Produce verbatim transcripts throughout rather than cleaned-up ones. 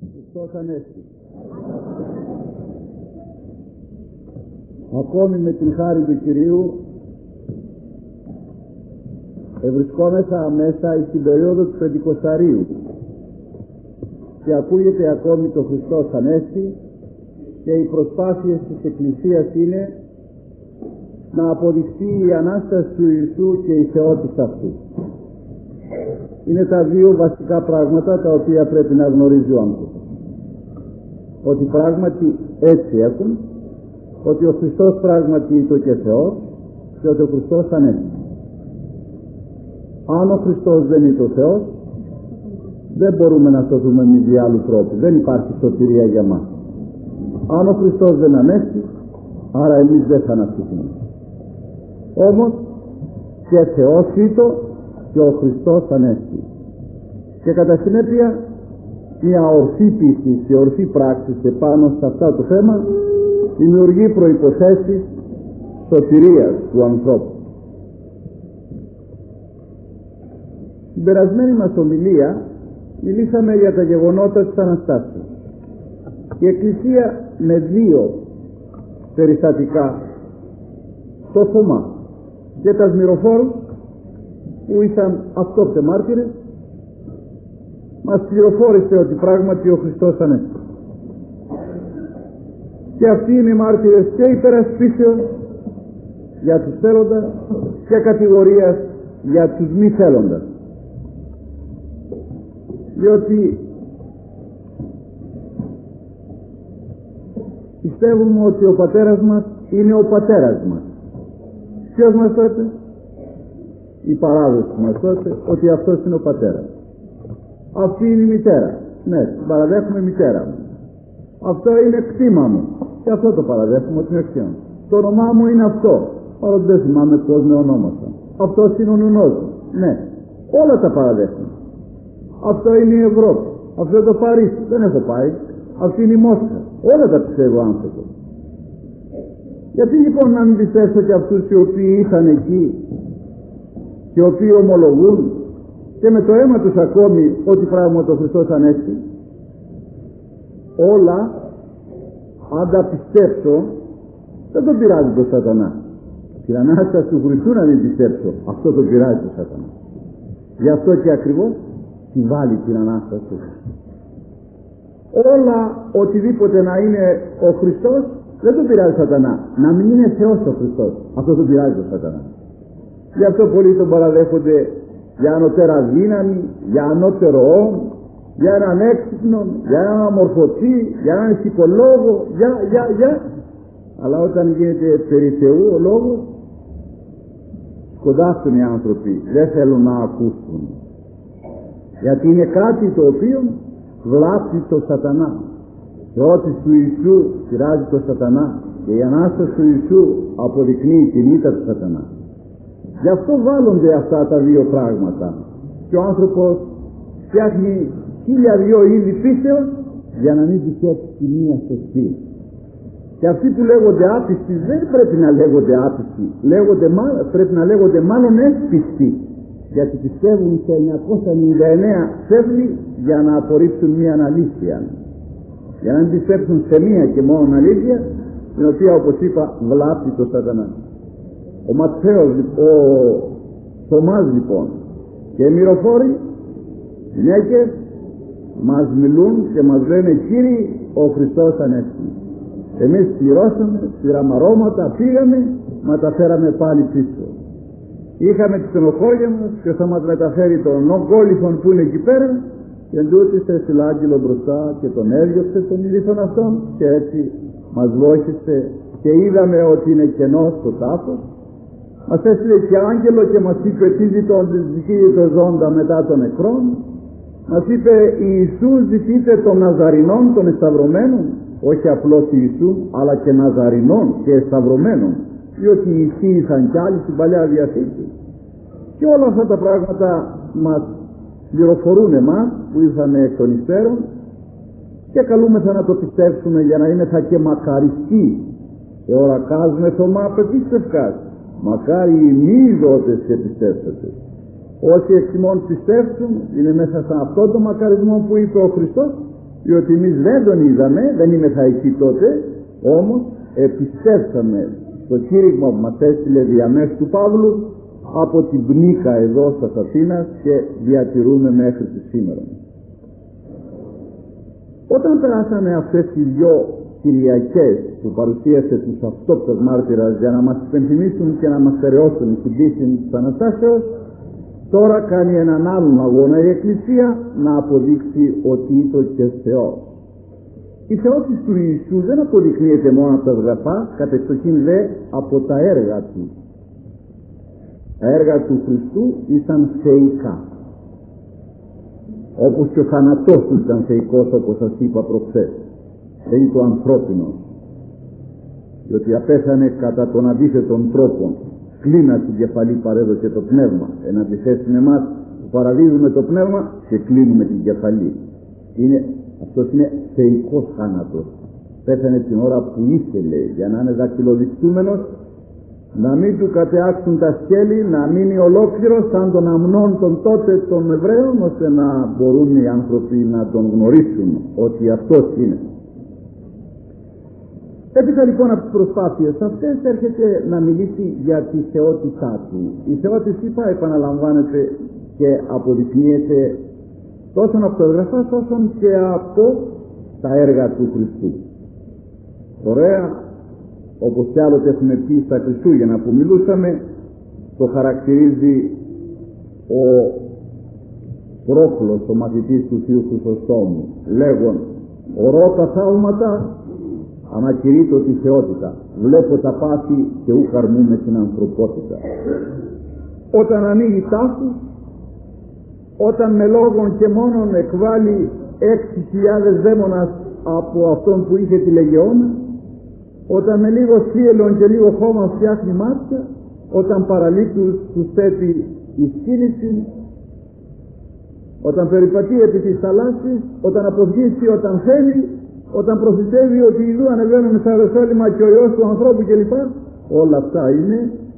Χριστός Ανέστη. Ακόμη με την χάρη του Κυρίου ευρισκόμεθα μέσα στην περίοδο του Πεντηκοσταρίου και ακούγεται ακόμη το Χριστός Ανέστη, και οι προσπάθειες της Εκκλησίας είναι να αποδειχθεί η Ανάσταση του Ιησού και η θεότητα Αυτού. Είναι τα δύο βασικά πράγματα τα οποία πρέπει να γνωρίζει ο άνθρωπος. Ότι πράγματι έτσι έχουν, ότι ο Χριστός πράγματι είναι και Θεός και ότι ο Χριστός Ανέστη. Αν ο Χριστός δεν είναι το Θεός, δεν μπορούμε να σωθούμε με δι' άλλου τρόπου. Δεν υπάρχει σωτηρία για μας. Αν ο Χριστός δεν ανέστη, άρα εμείς δεν θα αναστηθούμε. Όμως και Θεός ήτο και ο Χριστός Ανέστη. Και κατά συνέπεια μια ορθή πίστη και ορθή πράξη επάνω σε αυτά το θέμα δημιουργεί προϋποθέσεις σωτηρίας του ανθρώπου. Στην περασμένη μας ομιλία μιλήσαμε για τα γεγονότα της Αναστάσεως. Η Εκκλησία με δύο περιστατικά, το Θωμά και τα Σμυροφόρους, που ήσαν αυτόπτε μάρτυρες, μας πληροφόρησε ότι πράγματι ο Χριστός Ανέστη. Και αυτοί είναι οι μάρτυρες και υπερασπίσεως για τους θέλοντας και κατηγορίας για τους μη θέλοντας. Διότι πιστεύουμε ότι ο πατέρας μας είναι ο πατέρας μας. Ποιος μας τότε? Η παράδοση μας τότε ότι αυτός είναι ο πατέρας. Αυτή είναι η μητέρα. Ναι, την παραδέχουμε μητέρα μου. Αυτό είναι κτήμα μου και αυτό το παραδέχουμε ότι είναι κτήμα μου. Το όνομά μου είναι αυτό, παρότι δεν θυμάμαι πώς με ονόμασαν. Αυτός είναι ο νουνός μου. Ναι, όλα τα παραδέχουμε. Αυτό είναι η Ευρώπη. Αυτό είναι το Παρίσι. Δεν έχω πάει. Αυτή είναι η Μόσχα. Όλα τα πιστεύω άνθρωπος. Γιατί λοιπόν να μην πιστέψω και αυτούς οι οποίοι ήρθαν εκεί και οι οποίοι ομολογούν και με το αίμα τους ακόμη ότι πράγματι ο Χριστός Ανέστη? Όλα, αν τα πιστέψω, δεν τον πειράζει το Σατανά. Την Ανάσταση του Χριστού να μην πιστέψω, αυτό τον πειράζει το Σατανά. Γι' αυτό και ακριβώς τη βάλει την Ανάσταση του Χριστού. Όλα, οτιδήποτε να είναι ο Χριστός, δεν τον πειράζει Σατανά. Να μην είναι Θεός ο Χριστός, αυτό τον πειράζει το Σατανά. Γι' αυτό πολλοί τον παραδέχονται για ανωτέρα δύναμη, για ανώτερο όν, για έναν έξυπνο, για έναν αμορφωτή, για έναν ψυχολόγο, για, για, για. Αλλά όταν γίνεται περί Θεού ο λόγος, σκοντάφτουν οι άνθρωποι, δεν θέλουν να ακούσουν. Γιατί είναι κάτι το οποίο βλάπτει το Σατανά. Και ό,τι του Ιησού πειράζει το Σατανά, και η Ανάσταση του Ιησού αποδεικνύει την ήττα του Σατανά. Γι' αυτό βάλλονται αυτά τα δύο πράγματα. Και ο άνθρωπος φτιάχνει χίλια δυο είδη πίστεως για να μην πιστέψει τη μία σωστή. Και αυτοί που λέγονται άπιστοι δεν πρέπει να λέγονται άπιστοι. Λέγονται, πρέπει να λέγονται μάλλον εύπιστοι. Γιατί πιστεύουν σε εννιακόσια ενενήντα εννέα ψεύδι για να απορρίψουν μία αλήθεια. Για να μην πιστέψουν σε μία και μόνο αλήθεια, την οποία όπως είπα βλάπτει το Σατανά. Ο Ματθαίος, ο Θωμάς λοιπόν και οι μυροφόροι, γυναίκες, μας μιλούν και μας λένε Κύριε, ο Χριστός Ανέστη. Εμείς πληρώσαμε, πήραμε αρώματα, πήγαμε, μα τα φέραμε πάλι πίσω. Είχαμε τη στενοχώρια μας και θα μας μεταφέρει τον ογκόλυφον που είναι εκεί πέρα, και εντούτοις έστειλε άγγελο μπροστά και τον έδιωξε τον ηλίθον αυτόν, και έτσι μας βοήθησε και είδαμε ότι είναι κενός το τάφος. Μας έστειλε και άγγελο και μας είπε τι ζητείτε ζώντα μετά των νεκρών. Μας είπε Ιησού ζητείτε των Ναζαρινών, των εσταυρωμένων, όχι απλώς Ιησού αλλά και Ναζαρινών και εσταυρωμένων, διότι οι Ιησοί ήσαν κι άλλοι στην Παλαιά Διαθήκη. Και όλα αυτά τα πράγματα μας πληροφορούν εμάς που ήρθαμε εκ των υστέρων, και καλούμεθα να το πιστέψουμε για να είναι θα και μακαριστοί. Εωρακάζουμε Θωμά πεπίστευκας, μακάρι οι μη δότες και πιστέψετε. Όσοι εξ ημών πιστεύσουν είναι μέσα σε αυτόν τον μακαρισμό που είπε ο Χριστός, διότι εμείς δεν τον είδαμε, δεν ήμεθα εκεί τότε, όμως επιστέψαμε στο κήρυγμα που μας έστειλε διαμέσου του Παύλου από την Πνίκα εδώ στα Αθήνας και διατηρούμε μέχρι τη σήμερα. Όταν περάσαμε αυτές τις δυο Κυριακές που παρουσίασε τους αυτόπτος μάρτυρας για να μας υπενθυμίσουν και να μας στερεώσουν στην πίστη της Αναστάσεως, τώρα κάνει έναν άλλον αγώνα η Εκκλησία να αποδείξει ότι είναι και Θεός. Η θεότης του Ιησού δεν αποδεικνύεται μόνο από τα γραφά, κατεξοχήν δε από τα έργα του. Τα έργα του Χριστού ήταν θεϊκά, όπως και ο θάνατός του ήταν θεϊκός, όπως σας είπα προχθές. Δεν είναι το ανθρώπινο, διότι απέθανε κατά τον αντίθετον τρόπο. Κλίνα την κεφαλή παρέδωσε το πνεύμα, εν αντιθέσει με εμάς που παραδίδουμε το πνεύμα και κλείνουμε την κεφαλή. Είναι, αυτός είναι θεϊκός θάνατος. Πέθανε την ώρα που ήθελε, για να είναι δακτυλοδεικτούμενος, να μην του κατεάξουν τα σκέλη, να μείνει ολόκληρος σαν τον Αμνών των τότε των Εβραίων, ώστε να μπορούν οι άνθρωποι να τον γνωρίσουν ότι αυτός είναι. Έπειτα λοιπόν από τις προσπάθειες αυτές έρχεται να μιλήσει για τη θεότητά του. Η θεότης, είπα, επαναλαμβάνεται και αποδεικνύεται τόσο από το γραφάς όσο και από τα έργα του Χριστού. Ωραία, όπως κι άλλοτε έχουμε πει στα Χριστούγεννα που μιλούσαμε, το χαρακτηρίζει ο Πρόκλος, ο μαθητής του Θείου Χρυσοστόμου, λέγον «Ορώ τα θαύματα, ανακηρύττω τη θεότητα, βλέπω τα πάθη και ου χαρμούμε την ανθρωπότητα». Όταν ανοίγει τάφους, όταν με λόγον και μόνον εκβάλλει έξι χιλιάδες δαίμονας από αυτόν που είχε τη λεγεώνα, όταν με λίγο θύελον και λίγο χώμα φτιάχνει μάτια, όταν παραλήπτους τους θέτει η σκήνηση, όταν περιπατεί επί της θαλάσσης, όταν αποβγήσει όταν θέλει, όταν προφητεύει ότι ειδού ανεβαίνουμε στα Ιεροσόλυμα και ο Υιός του ανθρώπου κλπ. Όλα αυτά είναι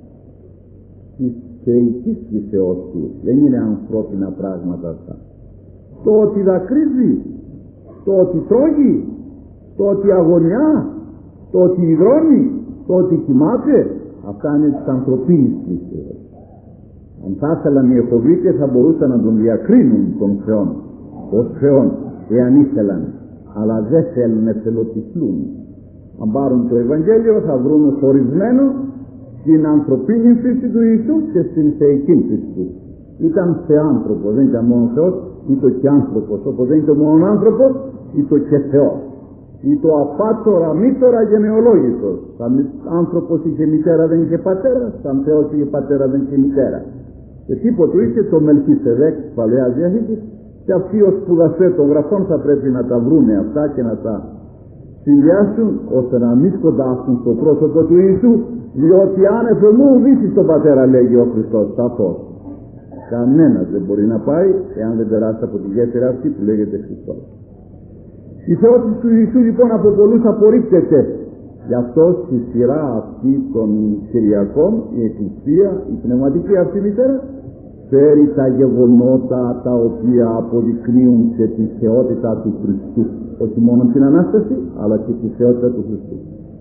της θεϊκής φύσεως του, δεν είναι ανθρώπινα πράγματα αυτά. Το ότι δακρύζει, το ότι τρώγει, το ότι αγωνιά, το ότι υδρώνει, το ότι κοιμάται, αυτά είναι της ανθρωπίνης φύσεως. Αν θα ήθελαν οι Εχωβίτες θα μπορούσαν να τον διακρίνουν τον Θεόν ως Θεόν, εάν ήθελαν, αλλά δεν θέλουν να εθελοτυφλούν. Αν πάρουν το Ευαγγέλιο θα βρουν χωρισμένο στην ανθρωπίνη φύση του Ιησού και στην θεϊκή φύση του. Ήταν θεάνθρωπος, δεν ήταν μόνο Θεός, ήταν και άνθρωπος, όπως δεν ήταν μόνο άνθρωπος, ήταν και Θεός. Ήταν απάτορα, μήτωρα γενεολόγητος. Σαν άνθρωπος είχε μητέρα δεν είχε πατέρα, σαν Θεός είχε πατέρα δεν είχε μητέρα. Και τίποτα του είχε το Μελχισεδέκ της Παλαιάς Διαθήκης, και αυτοί ως σπουδαστές των γραφών θα πρέπει να τα βρούνε αυτά και να τα συνδυάσουν ώστε να μην σκοντάφτουν στο πρόσωπο του Ιησού, διότι άνευ μου ουδείς στον Πατέρα, λέγει ο Χριστός σαφώς. Κανένας δεν μπορεί να πάει εάν δεν περάσει από τη γέφυρα αυτή που λέγεται Χριστός. Η θεότης του Ιησού λοιπόν από πολλούς απορρίπτεται. Γι' αυτό στη σειρά αυτή των Κυριακών η Εκκλησία, η πνευματική αυτή μητέρα, φέρει τα γεγονότα τα οποία αποδεικνύουν και τη θεότητα του Χριστού, όχι μόνο την Ανάσταση αλλά και τη θεότητα του Χριστού.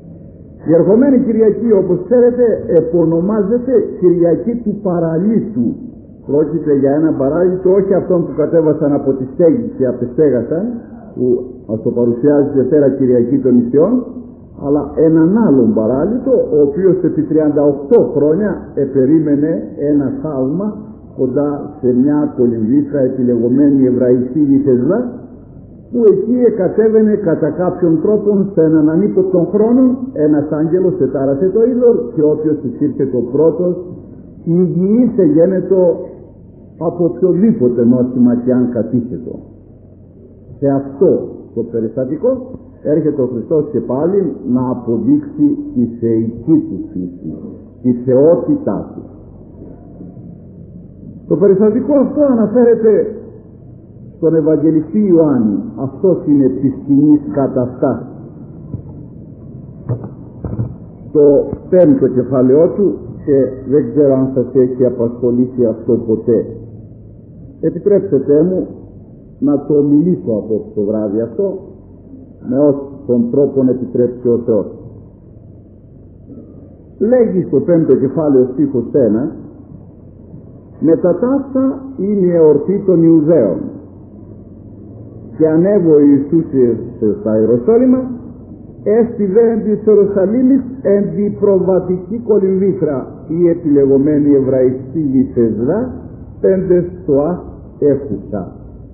Η ερχομένη Κυριακή, όπως ξέρετε, επωνομάζεται Κυριακή του Παραλύτου. Πρόκειται για ένα παράλυτο, όχι αυτόν που κατέβασαν από τη στέγη και απεστέγασαν, που μας το παρουσιάζει Δευτέρα Κυριακή των νησιών, αλλά έναν άλλον παράλυτο, ο οποίος επί τριάντα οκτώ χρόνια επερίμενε ένα θαύμα κοντά σε μια κολυμβήθρα επιλεγωμένη Εβραϊκή Βυθεσδά, που εκεί εκατέβαινε κατά κάποιον τρόπο σε έναν ανύποπτον χρόνο ένας άγγελος ετάρασε το είδωρ και όποιος της ήρθε το πρώτος υγιής εγένετο από οποιοδήποτε νόημα και αν κατήχετο. Σε αυτό το περιστατικό έρχεται ο Χριστός και πάλι να αποδείξει τη θεϊκή του φύση, τη θεότητά του. Το περιστατικό αυτό αναφέρεται στον Ευαγγελιστή Ιωάννη. Αυτός είναι της σκηνής καταστάσης. Το πέμπτο κεφάλαιό του, και δεν ξέρω αν σας έχει απασχολήσει αυτό ποτέ. Επιτρέψτε μου να το μιλήσω από το βράδυ αυτό, με όσοι τον τρόπον επιτρέψει ο Θεός. Λέγει στο πέμπτο κεφάλαιο στίχος ένα, μετά ταύτα είναι η εορτή των Ιουδαίων και ανέβω ο Ιησούς στα Ιεροσόλυμα, έστι δε εν της Ιερουσαλήμης εν τη προβατική κολυμβήθρα η επιλεγωμένη εβραϊστή Βηθεσδά πέντε στοάς έχουσα.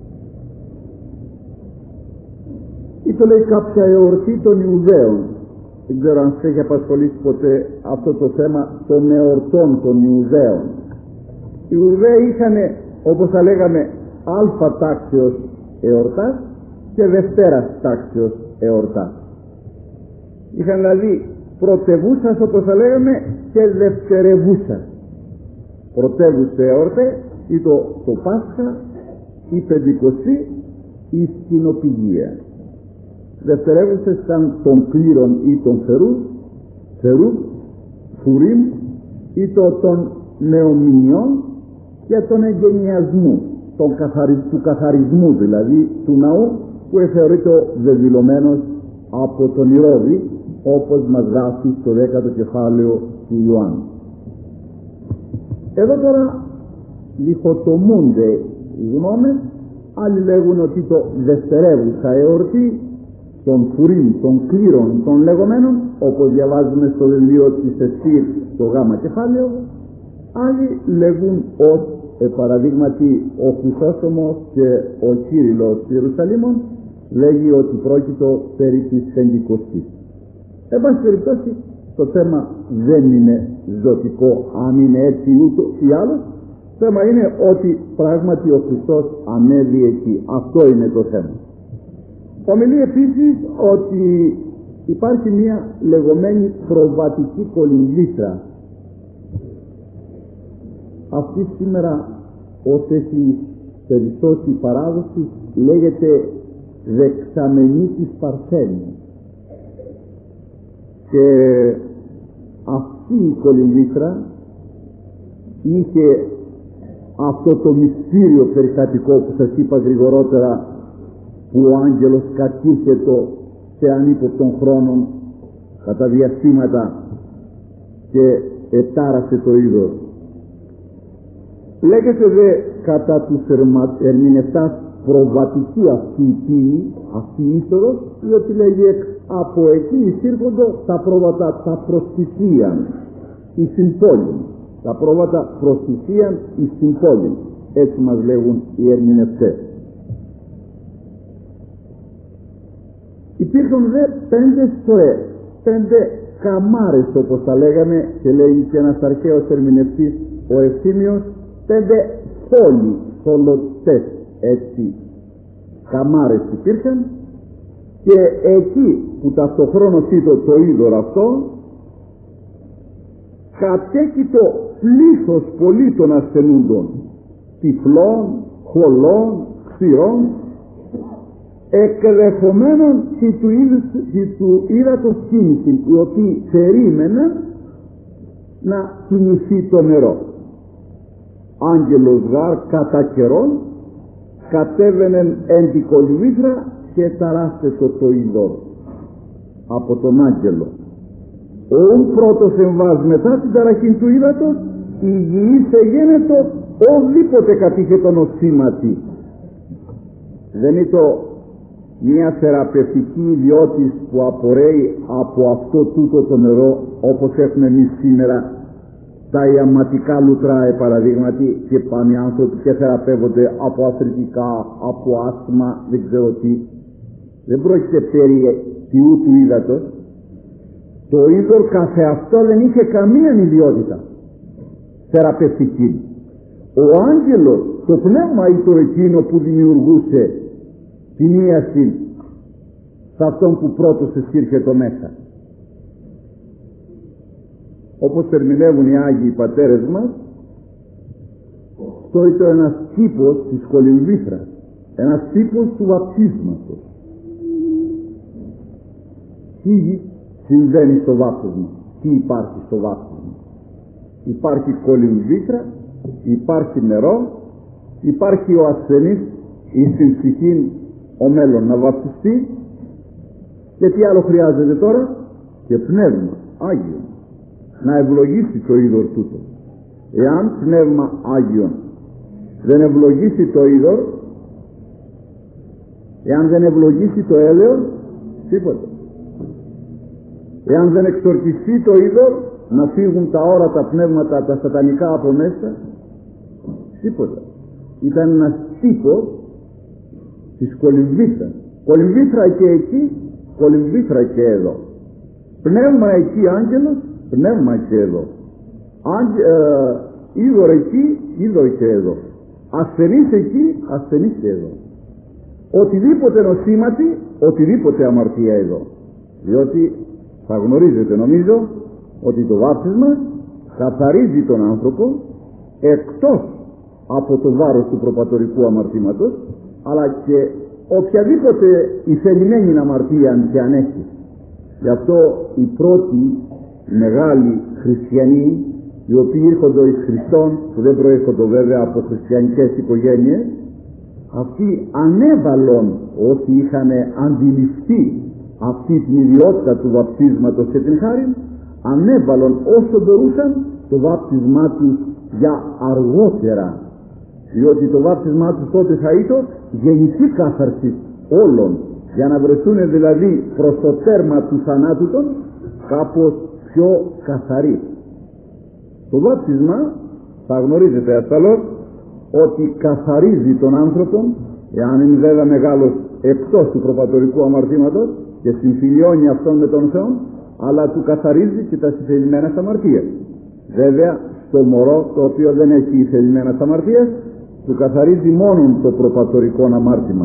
Ή το λέει κάποια εορτή των Ιουδαίων. Δεν ξέρω αν σε έχει απασχολήσει ποτέ αυτό το θέμα των εορτών των Ιουδαίων. Οι Ιουδαίοι είχαν, όπως θα λέγαμε, αλφα τάξεως εορτάς και δευτέρας τάξεως εορτάς. Είχαν δηλαδή πρωτευούσας, όπως θα λέγαμε, και δευτερευούσας. Πρωτεύουσε εορτέ ή το, το Πάσχα, η Πεντηκοστή, η Σκηνοπηγία. Δευτερεύουσες ήταν των κλήρων ή των θερού, θερού, φουρίμ ή το των νεομηνιών και των εγγενιασμού, των καθαρι, του καθαρισμού δηλαδή του ναού, που θεωρείται δεδηλωμένος από τον Ηρώδη, όπως μας γράφει στο δέκατο κεφάλαιο του Ιωάννου. Εδώ τώρα διχοτομούνται οι γνώμες. Άλλοι λέγουν ότι το δευτερεύουσα εορτή των φουρίμ, των κλήρων, των λεγόμενων, όπως διαβάζουμε στο βιβλίο της Εστήρ το γάμα κεφάλαιο. Άλλοι λέγουν ότι ε, παραδείγματι ο Χρυσόστομος και ο Κύριλλος Ιερουσαλήμων λέγει ότι πρόκειτο περί της Πεντηκοστής. Εν πάση περιπτώσει το θέμα δεν είναι ζωτικό αν είναι έτσι ούτω ή άλλο. Το θέμα είναι ότι πράγματι ο Χριστός ανέβη εκεί. Αυτό είναι το θέμα. Ομιλεί επίσης ότι υπάρχει μια λεγόμενη προβατική κολυμβήθρα. Αυτή σήμερα, ως έχει περισσώσει η παράδοση, λέγεται δεξαμενή της Παρθένου. Και αυτή η κολυμβήθρα είχε αυτό το μυστήριο περιστατικό που σας είπα γρηγορότερα, που ο άγγελος κατήρχετο σε ανύποπτων χρόνων κατά διαστήματα και ετάρασε το είδος. Λέγεται δε κατά τους ερμηνευτάς προβατική αυτή η πύλη, αυτή η είσοδος, διότι λέγει από εκεί εισήρχονται τα πρόβατα τα προστισίαν εις την πόλη. Τα πρόβατα προστισίαν εις την πόλη. Έτσι μας λέγουν οι ερμηνευτές. Υπήρχαν δε πέντε στοές, πέντε καμάρες όπως τα λέγαμε, και λέει και ένας αρχαίος ερμηνευτής, ο Ευθύμιος, πέντε φόλοι, θολωτές, έτσι, καμάρες υπήρχαν, και εκεί που ταυτοχρόνως είδω το είδωρο αυτό, κατέκειτο πλήθος πολύ των ασθενούντων, τυφλών, χολών, ξηρών, εκδεχομένων και του, του ύδατος κίνηση, οι οποίοι περίμεναν να κινηθεί το νερό. Άγγελος γάρ κατά καιρόν κατέβαινεν εν την κολυμβήθρα και ταράσσετο το είδωρ από τον άγγελο. Ο πρώτος εμβάς μετά την ταραχή του ύδατος, υγιής εγένετο οδήποτε κατήχε τον οσήματι. Δεν είναι το μια θεραπευτική ιδιότης που απορρέει από αυτό τούτο το νερό, όπως έχουμε εμείς σήμερα τα ιαματικά λουτρά παραδείγματι, και πάνε οι άνθρωποι και θεραπεύονται από αθλητικά, από άσθμα, δεν ξέρω τι. Δεν πρόκειται περί τιού του ύδατος. Το είδωρ καθεαυτό δεν είχε καμία ιδιότητα θεραπευτική. Ο άγγελος, το πνεύμα ήταν εκείνο που δημιουργούσε την ίαση σε αυτόν που πρώτος εισήρχεται μέσα. Όπως ερμηνεύουν οι Άγιοι πατέρες μας, αυτό ήταν ένας τύπος της κολυμβήθρας, ένας τύπος του βαπτίσματος. Τι συμβαίνει στο βάπτισμα, τι υπάρχει στο βάπτισμα? Υπάρχει κολυμβήθρα, υπάρχει νερό, υπάρχει ο ασθενής εις την ψυχήν ο μέλλον να βαπτιστεί. Και τι άλλο χρειάζεται τώρα? Και πνεύμα Άγιον να ευλογήσει το είδωρ τούτο. Εάν πνεύμα Άγιον δεν ευλογήσει το είδωρ, εάν δεν ευλογήσει το έλεος, τίποτα. Εάν δεν εξορκιστεί το είδωρ να φύγουν τα όρατα πνεύματα τα σατανικά από μέσα, τίποτα. Ήταν ένας τύπος της κολυμβήθρας. Κολυμβήθρα και εκεί, κολυμβήθρα και εδώ. Πνεύμα εκεί άγγελος, πνεύμα και εδώ. Άγγε, ε, είδωρ εκεί, είδωρ και εδώ. Ασθενής εκεί, ασθενής και εδώ. Οτιδήποτε νοσήματι, οτιδήποτε αμαρτία εδώ. Διότι θα γνωρίζετε νομίζω ότι το βάπτισμα καθαρίζει τον άνθρωπο εκτός από το βάρος του προπατορικού αμαρτήματος, αλλά και οποιαδήποτε ηθελημένη αμαρτία και αν έχει. Γι' αυτό οι πρώτοι μεγάλοι χριστιανοί, οι οποίοι ήρχονται εις Χριστόν, που δεν προέρχονται βέβαια από χριστιανικές οικογένειες, αυτοί ανέβαλον όσοι είχαν αντιληφθεί αυτή την ιδιότητα του βαπτίσματος και την χάρη, ανέβαλον όσο μπορούσαν το βάπτισμά τους για αργότερα, διότι το βάπτισμά τους τότε θα ήταν γενική κάθαρση όλων, για να βρεθούν δηλαδή προς το τέρμα του θανάτου των κάπως πιο καθαροί. Το βάπτισμα θα γνωρίζετε ασφαλώς ότι καθαρίζει τον άνθρωπο, εάν είναι βέβαια μεγάλος εκτός του προπατορικού αμαρτήματος και συμφιλιώνει αυτόν με τον Θεό, αλλά του καθαρίζει και τα ηθελημένες αμαρτίες. Βέβαια στο μωρό το οποίο δεν έχει ηθελημένες αμαρτίες, του καθαρίζει μόνο το προπατορικό αμάρτημα.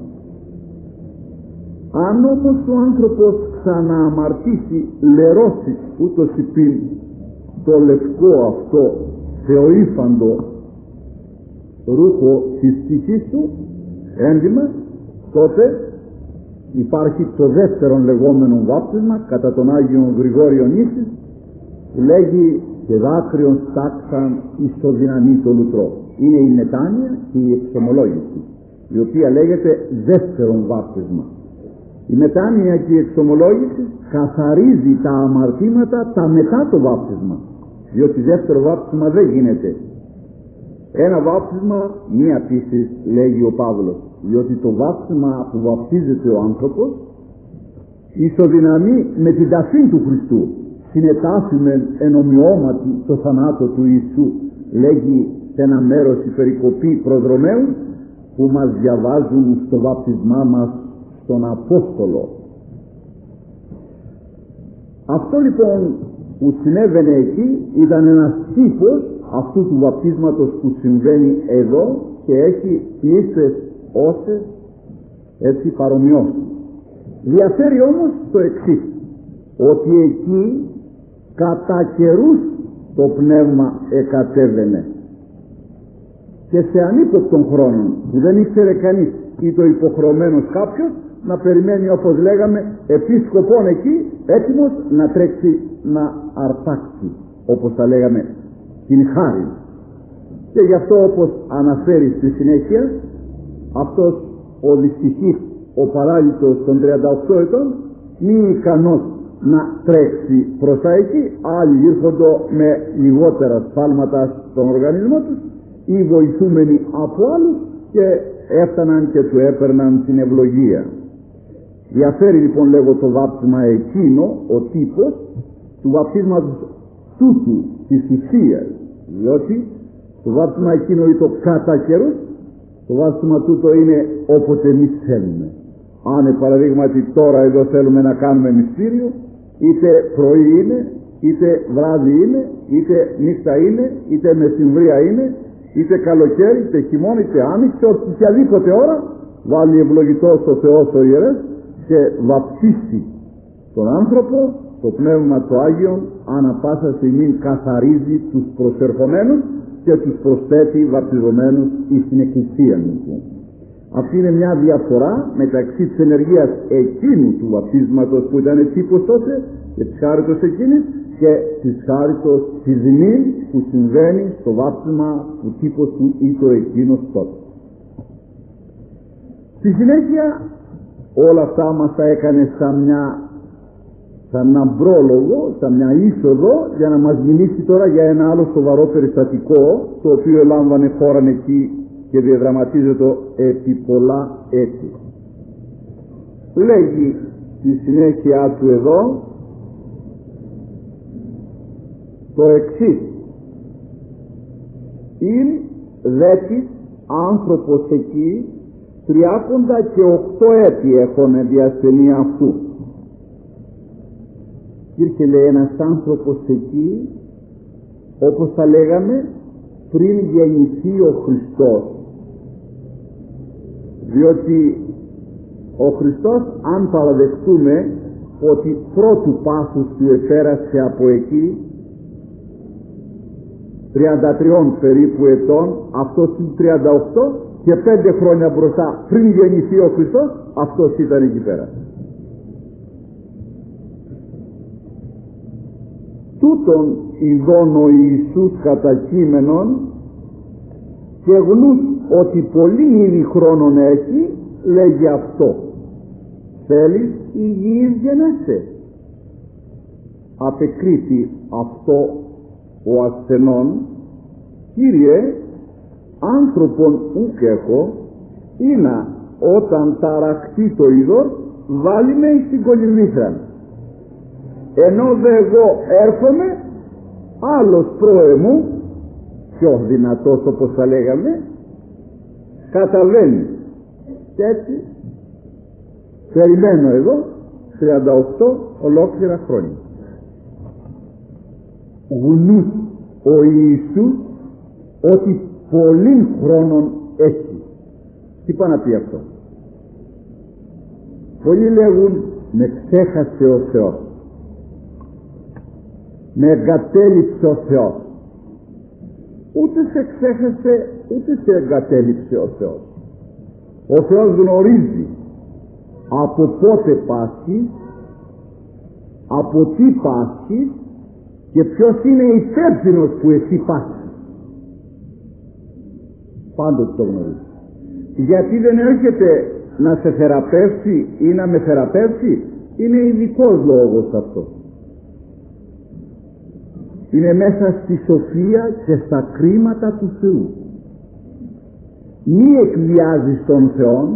Αν όμως ο άνθρωπος ξανααμαρτήσει, λερώσει ούτως υπήν το λευκό αυτό θεοήφαντο ρούχο της ψυχής του, ένδυμα, τότε υπάρχει το δεύτερο λεγόμενο βάπτισμα κατά τον Άγιο Γρηγόριο Νήσης, που λέγει και δάκρυον στάξαν εις το δυναμή το λουτρό. Είναι η μετάνοια και η εξομολόγηση, η οποία λέγεται δεύτερον βάπτισμα. Η μετάνοια και η εξομολόγηση καθαρίζει τα αμαρτήματα τα μετά το βάπτισμα, διότι δεύτερο βάπτισμα δεν γίνεται. Ένα βάπτισμα, μία πίστη, λέγει ο Παύλος, διότι το βάπτισμα που βαπτίζεται ο άνθρωπος ισοδυναμεί με την ταφή του Χριστού, συνετάσσουμε εν ομοιώματι το θανάτο του Ιησού, λέγει σε ένα μέρος η περικοπή προδρομέου που μας διαβάζουν στο βάπτισμά μας στον Απόστολο. Αυτό λοιπόν που συνέβαινε εκεί ήταν ένας τύπος αυτού του βαπτίσματος που συμβαίνει εδώ και έχει πλήθες όσες έτσι παρομοιώσει. Διαφέρει όμως το εξής, ότι εκεί κατά καιρούς το πνεύμα εκατέβαινε και σε ανύποπτον χρόνο που δεν ήξερε κανείς ή το υποχρεωμένος κάποιος να περιμένει, όπως λέγαμε, επίσκοπον εκεί έτοιμος να τρέξει να αρπάξει, όπως τα λέγαμε, την χάρη. Και γι' αυτό, όπως αναφέρει στη συνέχεια, αυτός ο δυστυχής ο παράλυτος των τριάντα οκτώ ετών μη ικανός να τρέξει προς τα εκεί, άλλοι ήρχοντο με λιγότερα σφάλματα στον οργανισμό τους ή βοηθούμενοι από άλλους και έφταναν και του έπαιρναν την ευλογία. Διαφέρει λοιπόν, λέγω, το βάπτισμα εκείνο, ο τύπος του βαπτίσματος τούτου της ουσίας, διότι το βάπτισμα εκείνο είναι το κατά καιρούς, το βάπτισμα τούτο είναι όποτε εμείς θέλουμε. Αν παραδείγματι τώρα εδώ θέλουμε να κάνουμε μυστήριο, είτε πρωί είναι, είτε βράδυ είναι, είτε νύχτα είναι, είτε μεσημβρία είναι, είτε καλοκαίρι, είτε χειμώνα, είτε άνοιξη, οποιαδήποτε ώρα βάλει ευλογητός ο Θεός ο ιερές και βαπτίσει τον άνθρωπο, το Πνεύμα το Άγιον ανά πάσα στιγμή καθαρίζει τους προσερχομένους και τους προσθέτει βαπτιζομένους εις την εκκλησία του. Αυτή είναι μια διαφορά μεταξύ της ενεργείας εκείνου του βαπτίσματος που ήταν τύπος τότε και της χάριτος εκείνης και της χάριτος της νυν που συμβαίνει στο βάπτισμα του τύπος του ή το εκείνος τότε. Στη συνέχεια όλα αυτά μας τα έκανε σαν μια σαν έναν πρόλογο, σαν μια είσοδο για να μας μιλήσει τώρα για ένα άλλο σοβαρό περιστατικό το οποίο ελάμβανε χώρα εκεί και διαδραματίζεται επί πολλά έτη. Λέγει στη συνέχεια του εδώ το εξής: «Ειν δέκης άνθρωπος εκεί τριάκοντα και οκτώ έτη έχωνε διασθενή αυτού». Υπήρχε, λέει, ένας άνθρωπος εκεί, όπως θα λέγαμε, πριν γεννηθεί ο Χριστός, διότι ο Χριστός, αν παραδεχτούμε ότι πρώτου πάθους του επέρασε από εκεί τριάντα τριών περίπου ετών, αυτός είναι τριάντα οκτώ, και πέντε χρόνια μπροστά πριν γεννηθεί ο Χριστός αυτός ήταν εκεί πέρα. Τούτον ειδών ο Ιησούς κατά κείμενον και γνούς ότι πολύ ήδη χρόνων έχει, λέγει αυτό: θέλεις υγιής γενέσαι? Απεκρίθη αυτό ο ασθενών: Κύριε, άνθρωπον ούκ έχω, είναι όταν ταραχτεί το είδος βάλει με στην κολυμβήθρα, ενώ δε εγώ έρχομαι άλλος πρώε μου, πιο δυνατός όπως θα λέγαμε, καταβαίνει. Και έτσι περιμένω εδώ τριάντα οκτώ ολόκληρα χρόνια. Γνούς ο Ιησούς ότι πολλήν χρόνων έχει. Τι πάει να πει αυτό? Πολλοί λέγουν με ξέχασε ο Θεός, με εγκατέλειψε ο Θεός. Ούτε σε ξέχασε ούτε σε εγκατέλειψε ο Θεός. Ο Θεός γνωρίζει από πότε πάσχεις, από τι πάσχεις και ποιος είναι υπεύθυνος που εσύ πάσχεις. Πάντοτε το γνωρίζει. Γιατί δεν έρχεται να σε θεραπεύσει ή να με θεραπεύσει? Είναι ειδικός λόγος αυτό. Είναι μέσα στη σοφία και στα κρίματα του Θεού. Μη εκβιάζεις τον Θεό,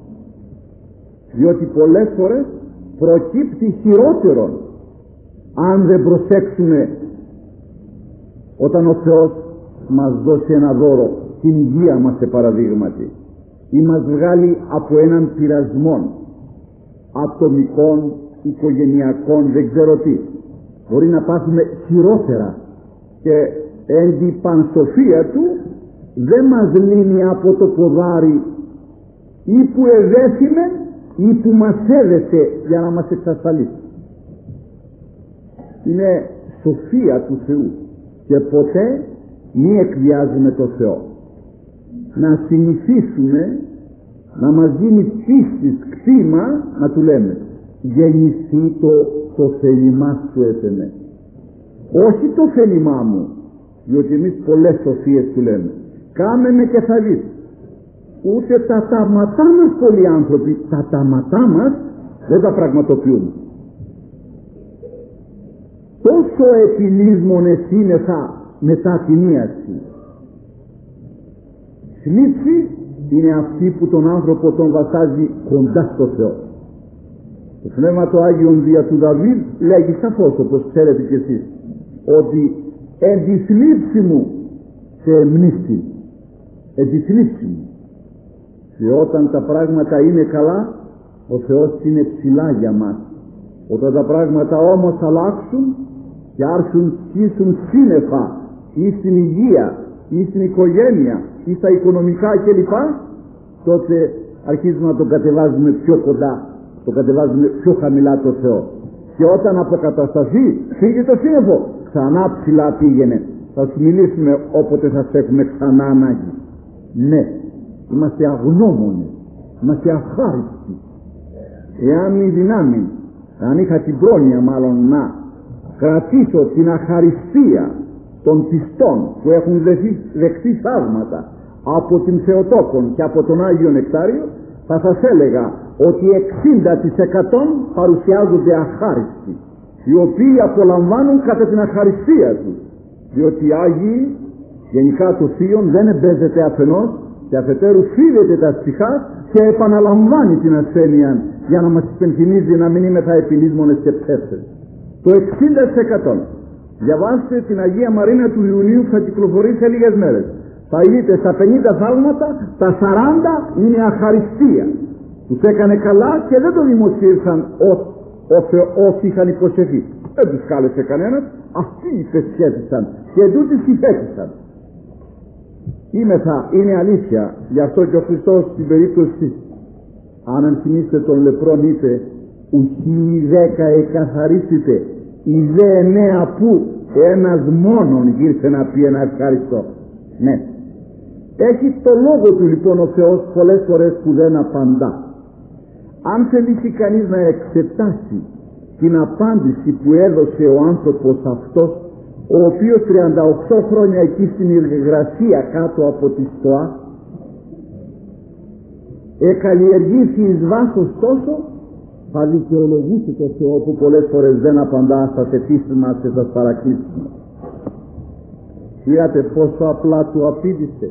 διότι πολλές φορές προκύπτει χειρότερον αν δεν προσέξουμε όταν ο Θεός μας δώσει ένα δώρο, την υγεία μας σε παραδείγματι, ή μας βγάλει από έναν πειρασμό ατομικών, οικογενειακών, δεν ξέρω τι. Μπορεί να πάθουμε χειρότερα και εν τη πανσοφία του δεν μας λύνει από το ποδάρι ή που εδέθημε ή που μας έδεσε για να μας εξασφαλίσει. Είναι σοφία του Θεού και ποτέ μη εκβιάζουμε το Θεό. Να συνηθίσουμε να μας γίνει πίστης κτήμα να του λέμε γεννηθεί το, το θέλημά σου έφαινε, όχι το θέλημά μου, διότι εμείς πολλές σοφίες του λέμε κάμε με και θα δεις. Ούτε τα τάματά μας πολλοί άνθρωποι, τα τάματά μας δεν τα πραγματοποιούν. Τόσο επιλύσμονες είναι θα μετά την ίαση. Θλίψη είναι αυτή που τον άνθρωπο τον βασάζει κοντά στο Θεό. Το Πνεύμα το Άγιον δια του Δαβίδ λέγει σαφώς, όπως ξέρετε κι εσείς, ότι εν τη θλίψη μου σε εμνήστη, εν τη θλίψη μου. Και όταν τα πράγματα είναι καλά, ο Θεός είναι ψηλά για μας. Όταν τα πράγματα όμως αλλάξουν και άρχουν σκίσουν σύννεφα ή στην υγεία ή στην οικογένεια ή στα οικονομικά κλπ, τότε αρχίζουμε να τον κατεβάζουμε πιο κοντά, τον κατεβάζουμε πιο χαμηλά το Θεό. Και όταν αποκατασταθεί, φύγει το σύννεφο, ξανά ψηλά πήγαινε. Θα σου μιλήσουμε όποτε θα σε έχουμε ξανά ανάγκη. Ναι, είμαστε αγνώμονες, είμαστε αχάριστοι. Εάν η δυνάμει, αν είχα την πρόνοια μάλλον να κρατήσω την αχαριστία των πιστών που έχουν δεχτεί θαύματα από την Θεοτόκον και από τον Άγιο Νεκτάριο, θα σας έλεγα ότι εξήντα τοις εκατό παρουσιάζονται αχάριστοι, οι οποίοι απολαμβάνουν κατά την αχαριστία τους, διότι οι Άγιοι, γενικά το Θείον, δεν εμπέζεται αφενός και αφετέρου φίδεται τα ψυχάς και επαναλαμβάνει την ασθένεια για να μας υπενθυμίζει να μην είμαι θα επιλύσμονες και ψεύτες. Το εξήντα τοις εκατό. Διαβάστε την Αγία Μαρίνα του Ιουνίου που θα κυκλοφορεί σε λίγες μέρες. Θα δείτε στα πενήντα θαύματα τα σαράντα είναι αχαριστία. Τους έκανε καλά και δεν το δημοσίευσαν όσοι είχαν υποσχεθεί. Δεν τους κάλεσε κανένας, αυτοί υπεσχέθησαν και τούτοι συμφέθησαν. Είμεθα, είναι αλήθεια, γι' αυτό και ο Χριστός στην περίπτωση, αν ενθυμίστε τον λεπρόν, είπε ουχή δέκα εκαθαρίσετε, οι δε εννέα που ένας μόνον γύρθε να πει ένα ευχαριστώ. Ναι, έχει το λόγο του λοιπόν ο Θεός πολλές φορές που δεν απαντά. Αν θελήσει κανείς να εξετάσει την απάντηση που έδωσε ο άνθρωπος αυτός, ο οποίος τριάντα οκτώ χρόνια εκεί στην υγρασία κάτω από τη στοά εκαλλιεργήσει εις βάθος τόσο, θα δικαιολογήσει το Θεό που πολλές φορές δεν απαντά στα αιτήσεις μας και στα παρακλήσεις μας. Είδατε πόσο απλά του απήντησε.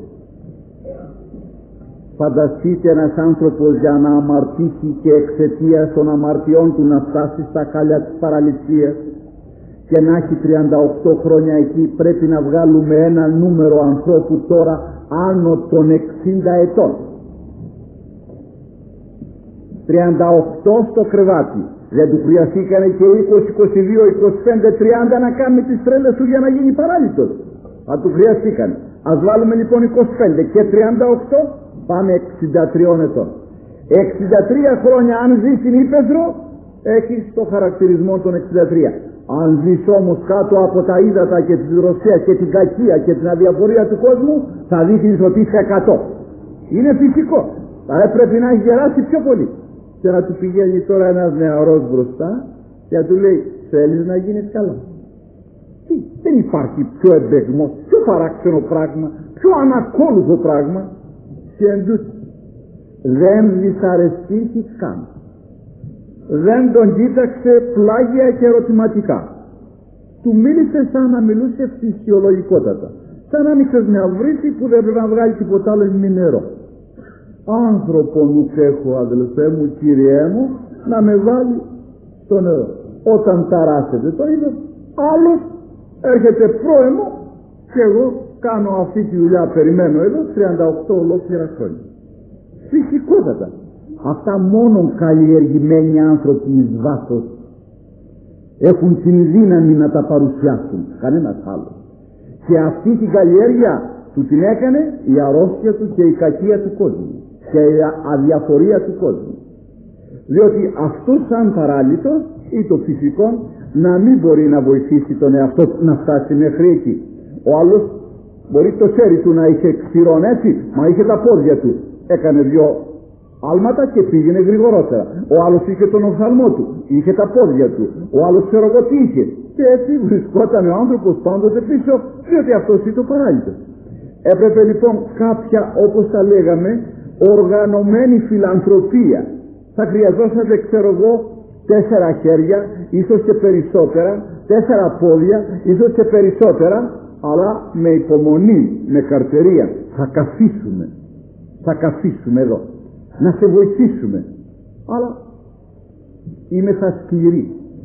Φανταστείτε ένας άνθρωπος για να αμαρτήσει και εξαιτίας των αμαρτιών του να φτάσει στα κάλια της παραληψίας και να έχει τριάντα οκτώ χρόνια εκεί, πρέπει να βγάλουμε ένα νούμερο ανθρώπου τώρα άνω των εξήντα ετών. τριάντα οκτώ στο κρεβάτι. Δεν του χρειαστήκανε και είκοσι, είκοσι δύο, είκοσι πέντε, τριάντα να κάνει τις τρέλες του για να γίνει παράλυτος. Θα του χρειαστήκανε. Ας βάλουμε λοιπόν είκοσι πέντε και τριάντα οκτώ, πάμε εξήντα τρία ετών. εξήντα τρία χρόνια αν ζει στην Ήπεθρο, έχεις το χαρακτηρισμό των εξήντα τρία. Αν ζεις όμως κάτω από τα ύδατα και τη δροσιά και την κακία και την αδιαφορία του κόσμου, θα δείχνεις ότι είσαι εκατό. Είναι φυσικό. Θα έπρεπε να έχει γεράσει πιο πολύ. Και να του πηγαίνει τώρα ένας νεαρός μπροστά και να του λέει θέλεις να γίνεις καλά. Τι, δεν υπάρχει πιο εμπεγμό, πιο παράξενο πράγμα, πιο ανακόλουθο πράγμα. Και εντούτοι δεν δυσαρεστήθη καν. Δεν τον κοίταξε πλάγια και ερωτηματικά. Του μίλησε σαν να μιλούσε φυσιολογικότατα, σαν να μίξες μια βρύση που δεν πρέπει να βγάλει τίποτα άλλο μη νερό. Άνθρωπο μου έχω, αδελφέ μου, Κύριέ μου, να με βάλει στο νερό. Όταν ταράσετε το είδος, άλλος έρχεται πρώιμο και εγώ κάνω αυτή τη δουλειά, περιμένω εδώ τριάντα οκτώ ολόκληρα χρόνια. Φυσικότατα. Αυτά μόνον καλλιεργημένοι άνθρωποι εις βάθος έχουν την δύναμη να τα παρουσιάσουν, κανένας άλλος. Και αυτή την καλλιέργεια του την έκανε η αρρώστια του και η κακία του κόσμου και η αδιαφορία του κόσμου. Διότι αυτός σαν παράλυτος ή το φυσικό να μην μπορεί να βοηθήσει τον εαυτό του να φτάσει μέχρι εκεί. Ο άλλος μπορεί το χέρι του να είχε ξηρών, έτσι, μα είχε τα πόδια του, έκανε δυο άλματα και πήγαινε γρηγορότερα. Ο άλλος είχε τον οφθαλμό του, είχε τα πόδια του, ο άλλος ξέρω εγώ τι είχε, και έτσι βρισκόταν ο άνθρωπος πάντοτε πίσω, διότι αυτός ήταν ο παράλυτος. Έπρεπε λοιπόν κάποια, όπως τα λέγαμε, οργανωμένη φιλανθρωπία. Θα χρειαζόσατε, ξέρω εγώ, τέσσερα χέρια, ίσως και περισσότερα, τέσσερα πόδια, ίσως και περισσότερα, αλλά με υπομονή, με καρτερία. Θα καθίσουμε, θα καθίσουμε εδώ, να σε βοηθήσουμε. Αλλά είμαι θα σκληρή.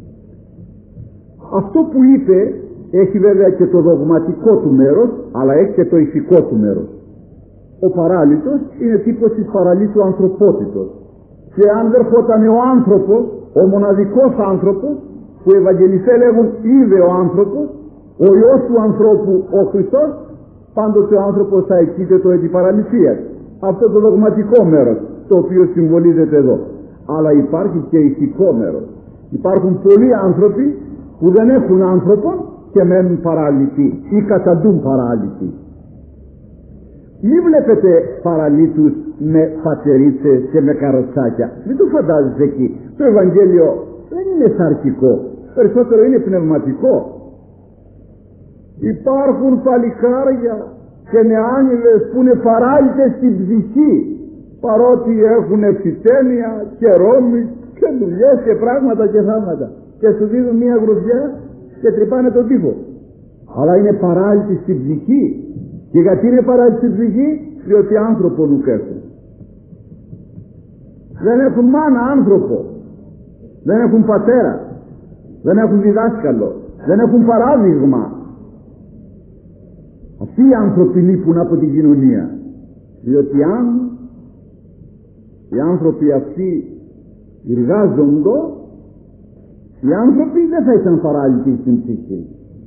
Αυτό που είπε έχει βέβαια και το δογματικό του μέρος, αλλά έχει και το ηθικό του μέρος. Ο παράλυτος είναι τύπος της παραλύτου ανθρωπότητος. Και αν δεν ερχόταν ο άνθρωπος, ο μοναδικός άνθρωπος, που οι Ευαγγελιστές λέγουν είδε ο άνθρωπος, ο Υιός του ανθρώπου ο Χριστός, πάντοτε ο άνθρωπος θα εκείται το έτη παραλυσίας. Αυτό το δογματικό μέρος, το οποίο συμβολίζεται εδώ. Αλλά υπάρχει και ηθικό μέρος. Υπάρχουν πολλοί άνθρωποι που δεν έχουν άνθρωπο και μένουν παράλυτοι ή καταντούν παράλυτοι. Μην βλέπετε παραλύτους με πατερίτσες και με καροτσάκια. Μην το φαντάζεστε εκεί. Το Ευαγγέλιο δεν είναι σαρκικό, περισσότερο είναι πνευματικό. Υπάρχουν παλικάρια και νεάνιδες που είναι παράλυτες στην ψυχή παρότι έχουν ευθυτένεια και ρόμοι και δουλειές και πράγματα και θάματα, και σου δίνουν μια γρουζιά και τρυπάνε τον τοίχο, αλλά είναι παράλυτοι στην ψυχή. Και γιατί είναι παράλυτοι στην ψυχή? Διότι άνθρωπο νουκ έχουν. Δεν έχουν μάνα άνθρωπο, δεν έχουν πατέρα, δεν έχουν διδάσκαλο, δεν έχουν παράδειγμα. Αυτοί οι άνθρωποι λείπουν από την κοινωνία, διότι αν οι άνθρωποι αυτοί εργάζονται, οι άνθρωποι δεν θα ήταν παράλυτοι στην ψυχή.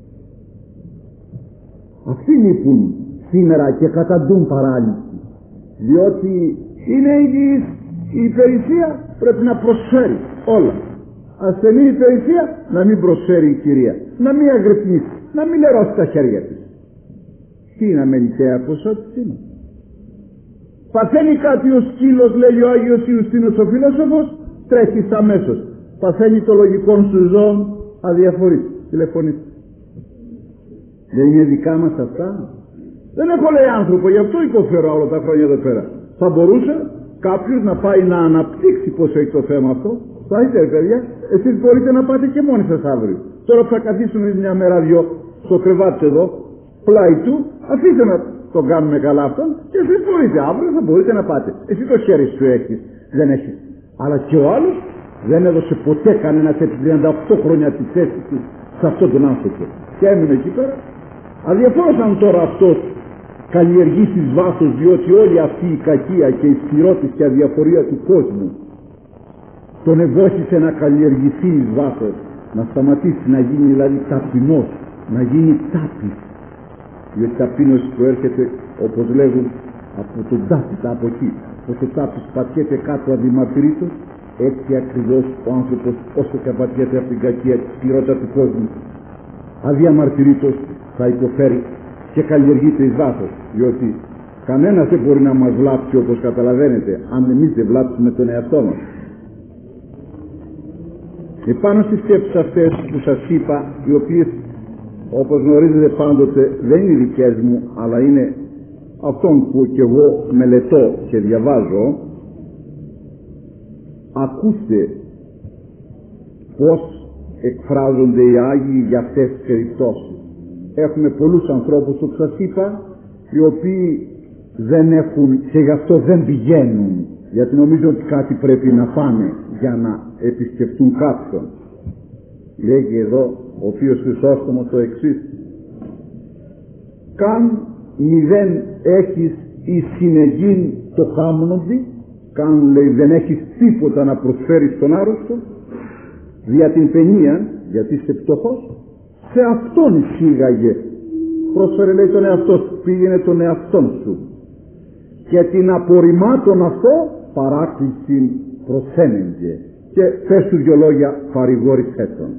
Αυτοί λείπουν σήμερα και καταντούν παράλυτοι, διότι είναι υγιής η υπηρεσία, πρέπει να προσφέρει όλα. Ασθενή η υπηρεσία, να μην προσφέρει η κυρία, να μην αγρυπνήσει, να μην λερώσει τα χέρια της. Τι είναι αμεληταία ποσότητα είναι? Παθαίνει κάτι ο σκύλος, λέει ο Άγιος Ιουστίνος ο φιλόσοφος, τρέχει αμέσως. Παθαίνει το λογικό σου ζώων, αδιαφορείς, τηλεφωνείς. Δεν είναι δικά μας αυτά? Δεν έχω, λέει, άνθρωπο, γι' αυτό υποφέρω όλα τα χρόνια εδώ πέρα. Θα μπορούσε κάποιος να πάει να αναπτύξει πώς έχει το θέμα αυτό. Θα είστε, παιδιά, εσείς μπορείτε να πάτε και μόνοι σας αύριο. Τώρα που θα καθίσουν μια μέρα δυο στο κρεβάτι εδώ, πλάι του, αφήστε να το κάνουμε καλά αυτόν, και εσείς μπορείτε αύριο, θα μπορείτε να πάτε. Εσύ το χέρι σου έχεις, δεν έχεις. Αλλά και ο άλλος δεν έδωσε ποτέ κανένα σε τριάντα οκτώ χρόνια τη θέση του σε αυτόν τον άνθρωπο. Και έμεινε εκεί πέρα. Αδιαφόρος αν τώρα αυτός καλλιεργήσει βάθος, διότι όλη αυτή η κακία και η σκληρότητα και αδιαφορία του κόσμου τον ευώθησε να καλλιεργηθεί εις βάθος, να σταματήσει να γίνει δηλαδή ταπεινός, να γίνει τάπης. Η ταπείνωση που έρχεται, όπως λέγουν, από τον τάπητα από εκεί. Όσο ο τάπης πατιέται κάτω αδημαρτυρήτως, έτσι ακριβώς ο άνθρωπος, όσο και πατιέται από την κακία τη σκληρότητα του κόσμου, αδιαμαρτυρήτως θα υποφέρει και καλλιεργείται εις βάθος, διότι κανένας δεν μπορεί να μας βλάψει, όπως καταλαβαίνετε, αν εμείς δεν βλάψουμε τον εαυτό μας. Επάνω στις σκέψεις αυτές που σας είπα, οι οποίες, όπως γνωρίζετε, πάντοτε δεν είναι δικές μου, αλλά είναι αυτόν που και εγώ μελετώ και διαβάζω, ακούστε πως εκφράζονται οι Άγιοι για αυτές τις περιπτώσεις. Έχουμε πολλούς ανθρώπους, όπως σας είπα, οι οποίοι δεν έχουν και γι' αυτό δεν πηγαίνουν, γιατί νομίζουν ότι κάτι πρέπει να πάνε για να επισκεφτούν κάποιον. Λέγει εδώ ο Θείος Χρυσόστομος το εξής: καν μηδέν έχεις εις συνεγγύν το χάμνοντι, καν, λέει, δεν έχεις τίποτα να προσφέρεις στον άρρωστο, δια την παινία, γιατί είσαι φτωχός, σε αυτόν εισήγαγε. Πρόσφερε, λέει, τον εαυτό σου, πήγαινε τον εαυτόν σου, και την απορριμμάτων αυτό παράκληση προσένεγγε, και πες του δυο λόγια, παρηγόρησέ τον.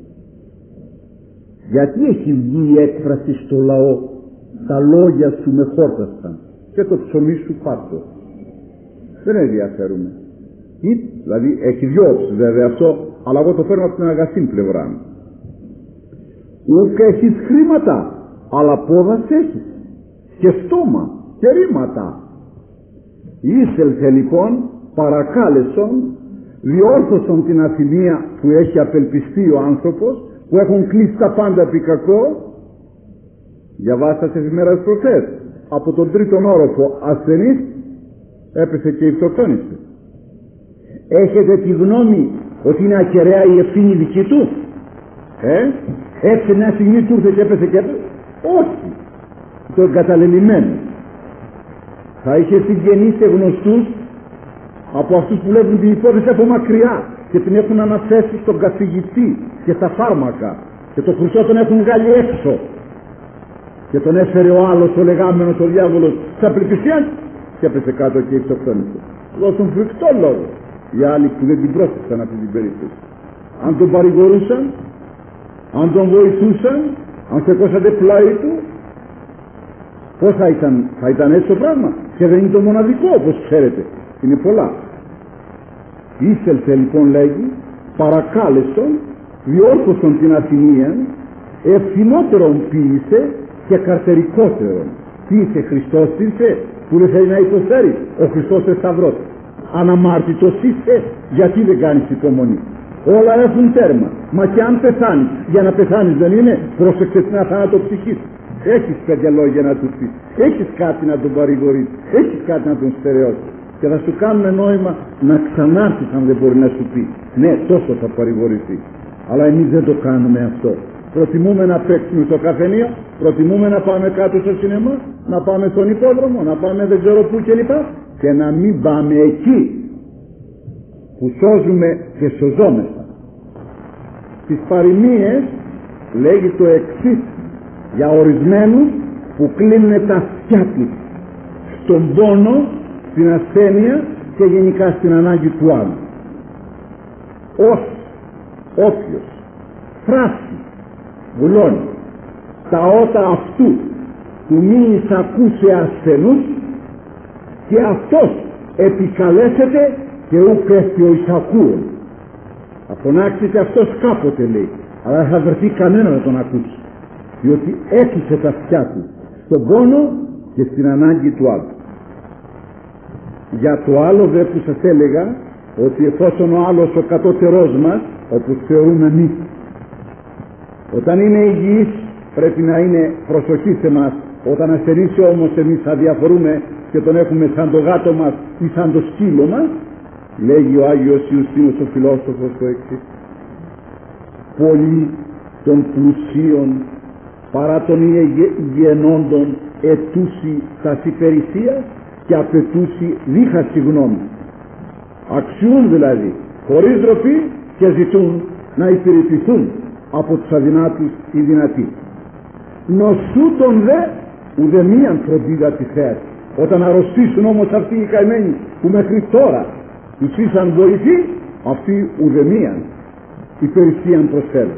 Γιατί έχει βγει η έκφραση στο λαό, τα λόγια σου με χόρτασαν και το ψωμί σου πάρτο? Δεν ενδιαφέρουμε. Ή, δηλαδή έχει δυο όψεις βέβαια αυτό, αλλά εγώ το φέρνω από την αγαθή πλευρά. Ούκ έχεις χρήματα, αλλά πόδας έχεις και στόμα και ρήματα. Ήσελθε λοιπόν, παρακάλεσον, διόρθωσον την αθυμία που έχει απελπιστεί ο άνθρωπος, που έχουν κλείσει τα πάντα επί κακό. Διαβάσατε εφημέρας προχθές, από τον τρίτον όροφο ασθενής έπεσε και ηφθοκτόνησε. Έχετε τη γνώμη ότι είναι ακεραία η ευθύνη δική του? Ε, έτσι μια στιγμή του ήρθε και έπεσε και έπεσε? Όχι, το εγκαταλελειμμένο. Θα είχε συγγενείς και γνωστούς από αυτούς που βλέπουν την υπόθεση από μακριά και την έχουν αναθέσει στον καθηγητή και στα φάρμακα, και το χρυσό τον έχουν βγάλει έξω και τον έφερε ο άλλος, ο λεγάμενος, ο διάβολος, στα πληπισιά και έπεσε κάτω και ηφθοκτόνησε. Δώσουν φρικτό λόγο οι άλλοι που δεν την πρόσθεσαν αυτή την περίπτωση. Αν τον παρηγορούσαν, αν τον βοηθούσαν, αν σηκώσατε πλάι του, πώς θα ήταν? Θα ήταν έτσι το πράγμα. Και δεν είναι το μοναδικό, όπως ξέρετε, είναι πολλά. Ήσελθε λοιπόν, λέγει, παρακάλεσον, διόρθωσον την αθυμία, ευθυνότερον ποίησε και καρτερικότερον. Τι είσαι, Χριστός ήρθε? που δεν θέλει να υποφέρει. Ο Χριστός εσταυρός. Αναμάρτητος είσαι, γιατί δεν κάνεις υπομονή? Όλα έχουν τέρμα. Μα και αν πεθάνεις, για να πεθάνεις δεν είναι? Πρόσεξε την αθάνατο ψυχή. Έχεις πέντε λόγια να του πεις, έχεις κάτι να τον παρηγορείς, έχεις κάτι να τον στερεώσεις, και θα σου κάνουμε νόημα να ξανάρθεις αν δεν μπορεί να σου πει. Ναι, τόσο θα παρηγορηθεί. Αλλά εμείς δεν το κάνουμε αυτό. Προτιμούμε να παίξουμε στο καφενείο, προτιμούμε να πάμε κάτω στο σινεμά, να πάμε στον υπόδρομο, να πάμε δεν ξέρω πού κλπ. Και να μην πάμε εκεί που σώζουμε και σωζόμεθα. Στις παροιμίες λέγει το εξής για ορισμένους που κλείνουν τα αυτιά τους στον πόνο, στην ασθένεια και γενικά στην ανάγκη του άλλου. Ως όποιος φράσει βουλώνει τα ότα αυτού του μη εισακούσε ασθενούς, και αυτός επικαλέσεται και ουκ έφτει ο εισακούων. Θα φωνάξει και αυτός κάποτε, λέει, αλλά δεν θα βρεθεί κανένα να τον ακούσει, διότι έκλεισε τα αυτιά του στον πόνο και στην ανάγκη του άλλου. Για το άλλο δε που σας έλεγα, ότι εφόσον ο άλλος ο κατώτερός μας, όπως θεωρούμε εμείς, όταν είναι υγιής πρέπει να είναι προσοχή σε μας. Όταν ασθενήσει όμως εμείς θα διαφορούμε και τον έχουμε σαν το γάτο μας ή σαν το σκύλο μας, λέγει ο Άγιος Ιουστίνος ο φιλόσοφος το εξής: πολλοί των πλουσίων παρά των υγιενόντων ετούσι τας υπηρεσίας και απαιτούσι δίχαστη γνώμη. Αξιούν δηλαδή χωρίς ντροπή και ζητούν να υπηρετηθούν από τους αδυνάτους οι δυνατοί. Νοσούτων δε ουδεμίαν φροντίδα τη θέαση. Όταν αρρωστήσουν όμως αυτοί οι καημένοι που μέχρι τώρα τους ήσαν βοηθοί, αυτοί ουδεμίαν υπηρεσίαν προσφέρουν.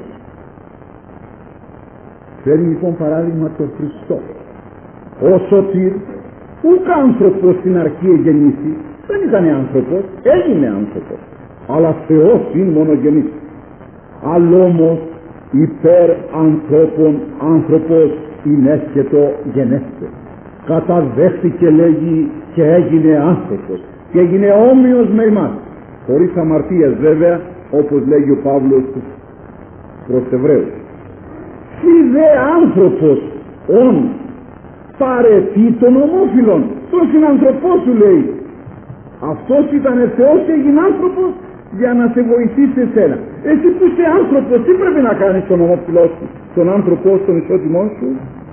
Φέρνει λοιπόν παράδειγμα τον Χριστό. Ο σωτήρ, ουκ άνθρωπος στην αρχή εγεννήθη, δεν ήταν άνθρωπος, έγινε άνθρωπος, αλλά Θεός είναι μονογενής. Αλλά όμως υπέρ ανθρώπων άνθρωπος είναι έσχετο γενέστε. Καταδέχτηκε, λέγει, και έγινε άνθρωπος και έγινε όμοιος με εμάς, χωρίς αμαρτίας βέβαια, όπως λέγει ο Παύλος προς Εβραίους. Τι δε άνθρωπος ον παρετεί των ομόφυλων, τον συνανθρωπό σου, λέει. Αυτός ήταν Θεός και έγινε άνθρωπος για να σε βοηθήσει εσένα. Εσύ που είσαι άνθρωπος, τι πρέπει να κάνεις τον ομόφυλό σου, τον άνθρωπό σου, τον ισότιμό σου?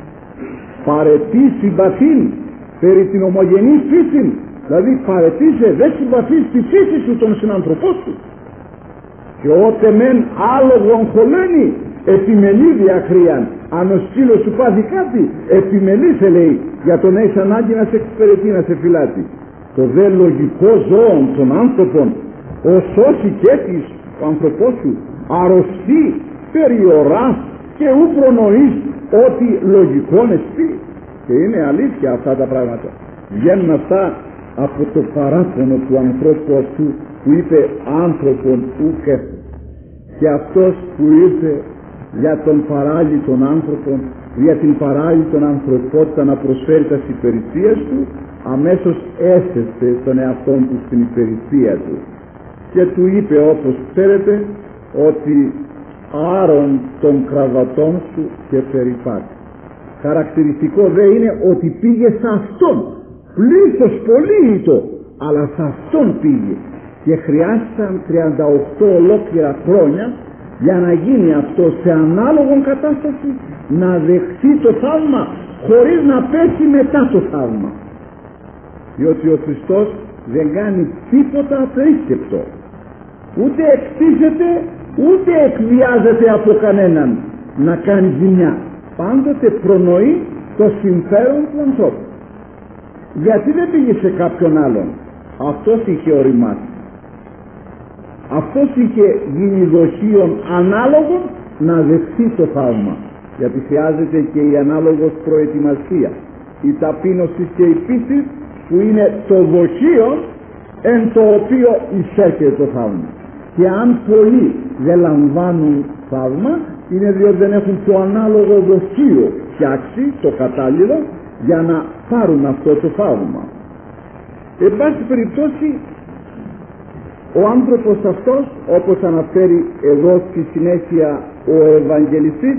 Παρετεί συμπαθήν περί την ομογενή φύση, δηλαδή παρετήσε, δεν συμπαθείς τη φύση σου, τον συνανθρωπό σου. Και ότε μεν άλογον χωλένει επιμελεί διακρίαν. Αν ο σκύλος σου πάθει κάτι, επιμελήσε, λέει, για τον έχεις ανάγκη να σε εξυπηρετεί, να σε φυλάτει. Το δε λογικό ζώο των άνθρωπων, ως όσοι και της ο άνθρωπός σου αρρωστεί περιοράς και ου προνοείς ότι λογικόν εστί. Και είναι αλήθεια αυτά τα πράγματα. Βγαίνουν αυτά από το παράπονο του ανθρώπου αυτού που είπε άνθρωπον ουκ έφερε. Και αυτός που ήρθε για τον παράλυτον άνθρωπον, για την παράλυτον ανθρωπότητα να προσφέρει τα υπηρεσίες του, αμέσως έθεσε τον εαυτόν του στην υπηρεσία του και του είπε, όπως ξέρετε, ότι άρον των κραβατών σου και περιπάτη. Χαρακτηριστικό δε είναι ότι πήγε σε αυτόν, πλήθος πολύ ήτο, αλλά σε αυτόν πήγε, και χρειάστηκαν τριάντα οκτώ ολόκληρα χρόνια για να γίνει αυτό σε ανάλογον κατάσταση, να δεχτεί το θαύμα χωρίς να πέσει μετά το θαύμα. Διότι ο Χριστός δεν κάνει τίποτα απρίστευτο, ούτε εκτίθεται ούτε εκβιάζεται από κανέναν να κάνει ζημιά. Πάντοτε προνοεί το συμφέρον του ανθρώπου. Γιατί δεν πήγε σε κάποιον άλλον? Αυτός είχε οριμάσει, αυτός είχε γίνει δοχείον ανάλογον να δεχθεί το θαύμα, γιατί χρειάζεται και η ανάλογος προετοιμασία, η ταπείνωση και η πίστη που είναι το δοχείο εν το οποίο εισέρχεται το θαύμα. Και αν πολλοί δεν λαμβάνουν θαύμα, είναι διότι δεν έχουν το ανάλογο δοχείο φτιάξει, το κατάλληλο, για να πάρουν αυτό το θαύμα. Εν πάση περιπτώσει, ο άνθρωπος αυτός, όπως αναφέρει εδώ στη συνέχεια ο Ευαγγελιστής,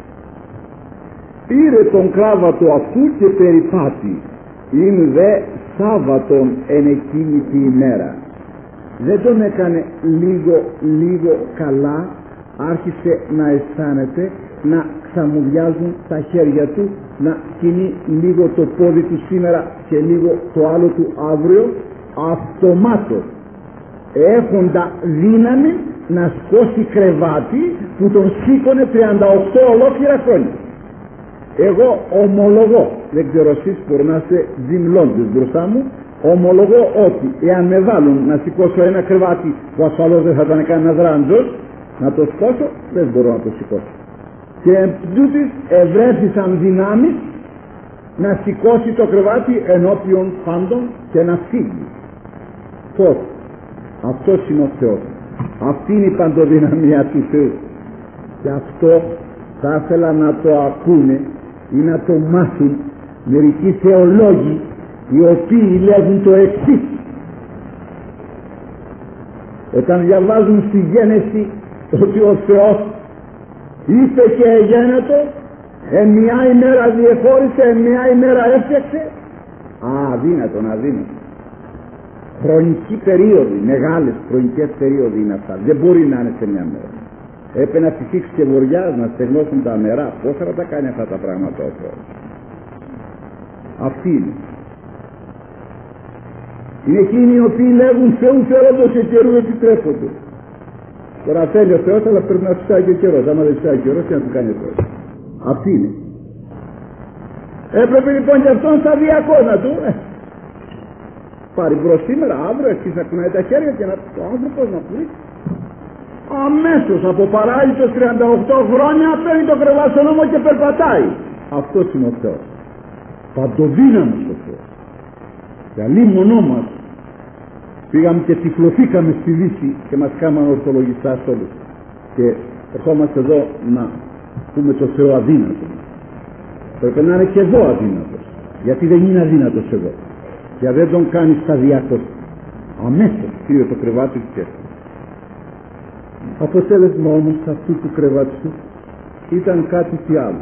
πήρε τον κράβατο αυτού και περιπάτη. Είναι δε Σάββατον εν εκείνη τη ημέρα. Δεν τον έκανε λίγο λίγο καλά, άρχισε να αισθάνεται, να ξαμουδιάζουν τα χέρια του, να κινεί λίγο το πόδι του σήμερα και λίγο το άλλο του αύριο, αυτομάτως έχοντα δύναμη να σκώσει κρεβάτι που τον σήκωνε τριάντα οκτώ ολόκληρα χρόνια. Εγώ ομολογώ, δεν ξέρω εσείς μπορεί να είστε δημλώντες μπροστά μου, ομολογώ ότι εάν με βάλουν να σηκώσω ένα κρεβάτι που ασφαλώς δεν θα ήταν κανένας ράντζος, να το σηκώσω, δεν μπορώ να το σηκώσω. Και τούτης ευρέθησαν δυνάμεις να σηκώσει το κρεβάτι ενώπιον πάντων και να φύγει. Πώς? Αυτός είναι ο Θεός. Αυτή είναι η παντοδυναμία του Θεού. Και αυτό θα ήθελα να το ακούνε ή να το μάθουν μερικοί θεολόγοι, οι οποίοι λέγουν το εξής. Όταν διαβάζουν στη Γένεση ότι ο Θεός είπε και εγένετο, εν μια ημέρα διεχώρισε, εν μια ημέρα έφτιαξε. Α, αδύνατον, αδύνατον. Χρονική περίοδοι, μεγάλες χρονικές περίοδοι είναι αυτά. Δεν μπορεί να είναι σε μια μέρα. Έπρεπε να φυσήξει και βοριάς, να στεγνώσουν τα νερά. Πώς θα τα κάνει αυτά τα πράγματα ο Θεός? Αυτοί είναι. Είναι εκείνοι οι οποίοι λέγουν Θεού θέλοντος και καιρού επιτρέπονται. Τώρα θέλει ο Θεός, αλλά πρέπει να φυσάει και ο καιρός. Άμα δεν φυσάει ο καιρός, τι να του κάνει ο Θεός? Αυτοί είναι. Έπρεπε λοιπόν και αυτόν σταδιακό να του ε, πάρει μπρος σήμερα, αύριο, αρχίσει να κουνάει τα χέρια και να ο άνθρωπος να πει. Αμέσως από παράλυτος τριάντα οκτώ χρόνια παίρνει το κρεβάτι στον ώμο και περπατάει. Αυτός είναι ο Θεός. Παντοδύναμος ο Θεός. Και αλίμονό μας πήγαμε και τυφλωθήκαμε στη Δύση και μας κάμαν ορθολογιστάς όλους. Και ερχόμαστε εδώ να πούμε το Θεό αδύνατο. Πρέπει να είναι και εδώ αδύνατος. Γιατί δεν είναι αδύνατος εδώ. Και δεν τον κάνει σταδιακός. Αμέσως πήρε το κρεβάτι του και αποτέλεσμα όμως αυτού του κρεβάτιου ήταν κάτι τι άλλο.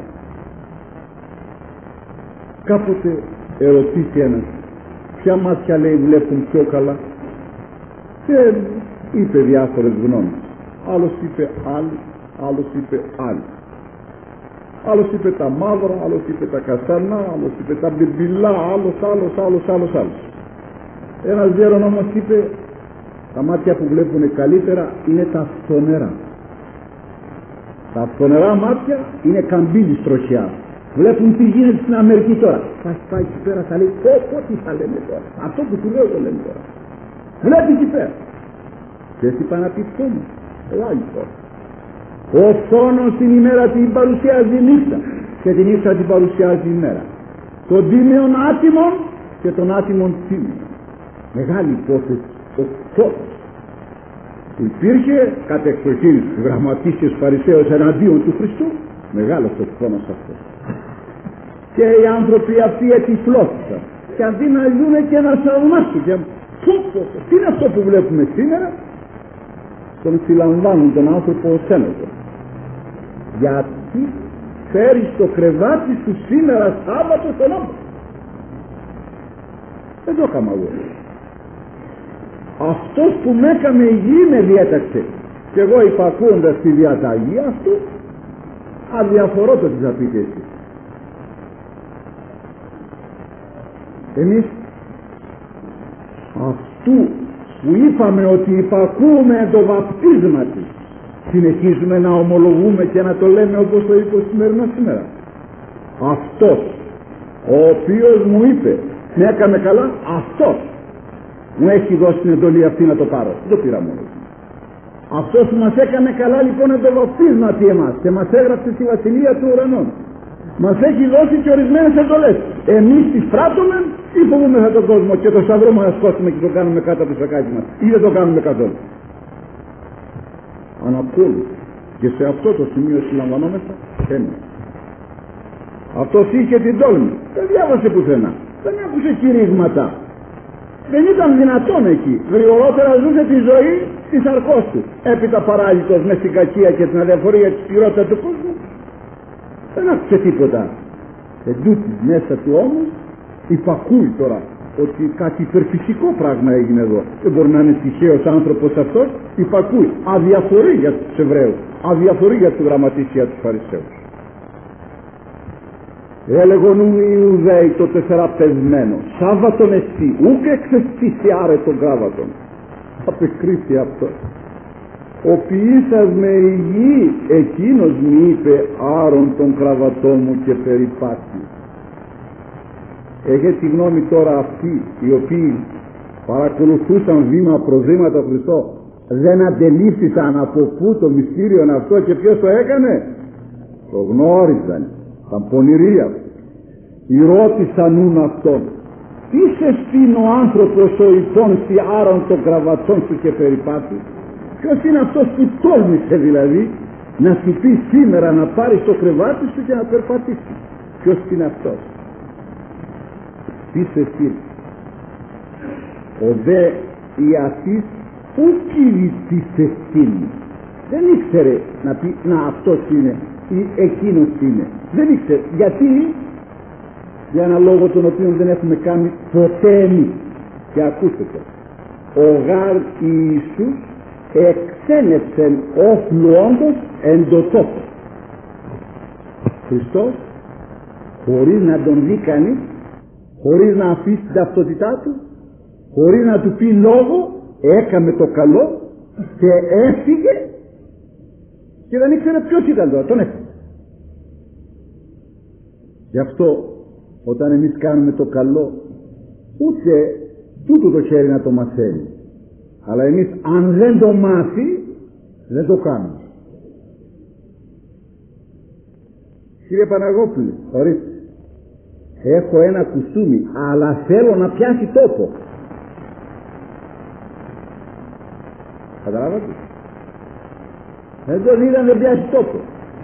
Κάποτε ερωτήσει ένας ποια μάτια λέει βλέπουν πιο καλά και είπε διάφορες γνώμες. Άλλος είπε άλλη, άλλος είπε άλλη. Άλλος είπε τα μαύρα, άλλος είπε τα καστανά, άλλος είπε τα μπιμπιλά, άλλος, άλλος, άλλος, άλλος, άλλος. Ένας γέρον όμως είπε τα μάτια που βλέπουν καλύτερα είναι τα φθονερά. Τα φθονερά μάτια είναι καμπύλη στροχιά. Βλέπουν τι γίνεται στην Αμερική τώρα. Θα πάει εκεί πέρα, θα λέει πω πω τι θα λέμε τώρα. Αυτό που του λέω το λέμε τώρα. Βλέπει εκεί πέρα. Και εσύ πάει να πει φθόνο. Ελάγει τώρα. Ο φθόνος την ημέρα την παρουσιάζει νύχτα και την νύχτα την παρουσιάζει ημέρα. Τον τίμιον άτιμον και τον άτιμον τίμιον. Μεγάλη υπόθεση ο φθόνος. Υπήρχε κατ' εξοχήν γραμματείς και φαρισαίους εναντίον του Χριστού. Μεγάλος ο φθόνος αυτός. Και οι άνθρωποι αυτοί ετυφλώθηκαν και αντί να λύνε και να θαυμάσουν και πω, πω, πω, τι είναι αυτό που βλέπουμε σήμερα, τον συλλαμβάνουν τον άνθρωπο ως ένωτο. Γιατί φέρει στο κρεβάτι σου σήμερα Σάββατο στον άνθρωπο. Δεν το έκανα εγώ. Αυτός που με έκαμε υγιή με διέταξε και εγώ υπακούοντας τη διαταγή αυτού αδιαφορώ το τι θα πείτε εσείς. Εμείς αυτού που είπαμε ότι υπακούμε το βαπτίσμα της συνεχίζουμε να ομολογούμε και να το λέμε όπως το είπε ο σημερινός σήμερα. Αυτός ο οποίος μου είπε με έκαμε καλά, αυτός μου έχει δώσει την εντολή αυτή να το πάρω. Δεν το πήρα μόνο. Αυτός που μας έκανε καλά λοιπόν το βαπτίσματι εμάς και μας έγραψε στη βασιλεία του ουρανών. Μας έχει δώσει και ορισμένες εντολές. Εμείς τις πράττουμε ή φοβούμεθα τον κόσμο και το σταυρό μας να σκόσουμε και το κάνουμε κάτω από το σακάκι μας ή δεν το κάνουμε καθόλου. Αναπόλου και σε αυτό το σημείο συλλαμβανόμεθα ένα. Αυτός είχε την τόλμη. Δεν διάβασε πουθενά. δεν άκουσε κηρύγματα. Δεν ήταν δυνατόν εκεί. Γρηγορότερα ζούσε τη ζωή της αρκός του. Έπειτα παράλυτος μες στην κακία και την αδιαφορία της πληρότητα του κόσμου. Δεν άκουσε τίποτα. Εν τούτης μέσα του όμως υπακούει τώρα ότι κάτι υπερφυσικό πράγμα έγινε εδώ. Δεν μπορεί να είναι τυχαίος άνθρωπος αυτός. Υπακούει. Αδιαφορεί για τους Εβραίους. Αδιαφορεί για τους γραμματείς και για τους Φαρισαίους. Έλεγον ου οι Ιουδαίοι το τεσσεραπεσμένο, Σάββατον εσύ, ούκ εξαιστήσει άρε τον κράβατον. Απεκρίθη αυτό. Ο ποιήσας με υγιή, εκείνος μη είπε άρον τον κραβατό μου και περιπάτη. Έχετε τη γνώμη τώρα αυτοί οι οποίοι παρακολουθούσαν βήμα προς βήμα τον Χριστό, δεν αντελήφθησαν από πού το μυστήριον αυτό και ποιος το έκανε? Το γνώριζαν. Ήταν πονηροί αυτοί. Ρώτησαν ούν αυτόν, τι σε στείνει ο άνθρωπος ο υπόνσι άρον των κραβατών του και περιπάτη? Ποιος είναι αυτός που τόλμησε δηλαδή να σου πει σήμερα να πάρει το κρεβάτι σου και να περπατήσει? Ποιος είναι αυτός? Τι σε στείνει? Ο δε Ιασής που κύριε τι σε στείνει? Δεν ήξερε να πει να αυτός είναι ή εκείνος είναι. Δεν ήξερε. Γιατί? Για ένα λόγο τον οποίο δεν έχουμε κάνει ποτέ εμείς. Και ακούστε το. Ο γάρ Ιησούς εξένεψεν όφλουόντος εν το τόπο. Χριστός χωρίς να τον δει κανείς, χωρίς να αφήσει την ταυτότητά του, χωρίς να του πει λόγο, έκαμε το καλό και έφυγε και δεν ήξερε ποιος ήταν τώρα, τον έφυγε. Γι' αυτό όταν εμείς κάνουμε το καλό, ούτε τούτο το χέρι να το μαθαίνει, αλλά εμείς αν δεν το μάθει δεν το κάνουμε. Κύριε Παναγόπουλε, ορίστε, έχω ένα κουστούμι αλλά θέλω να πιάσει τόπο. Καταλάβατε? Δεν τον είδα να πιάσει τόπο.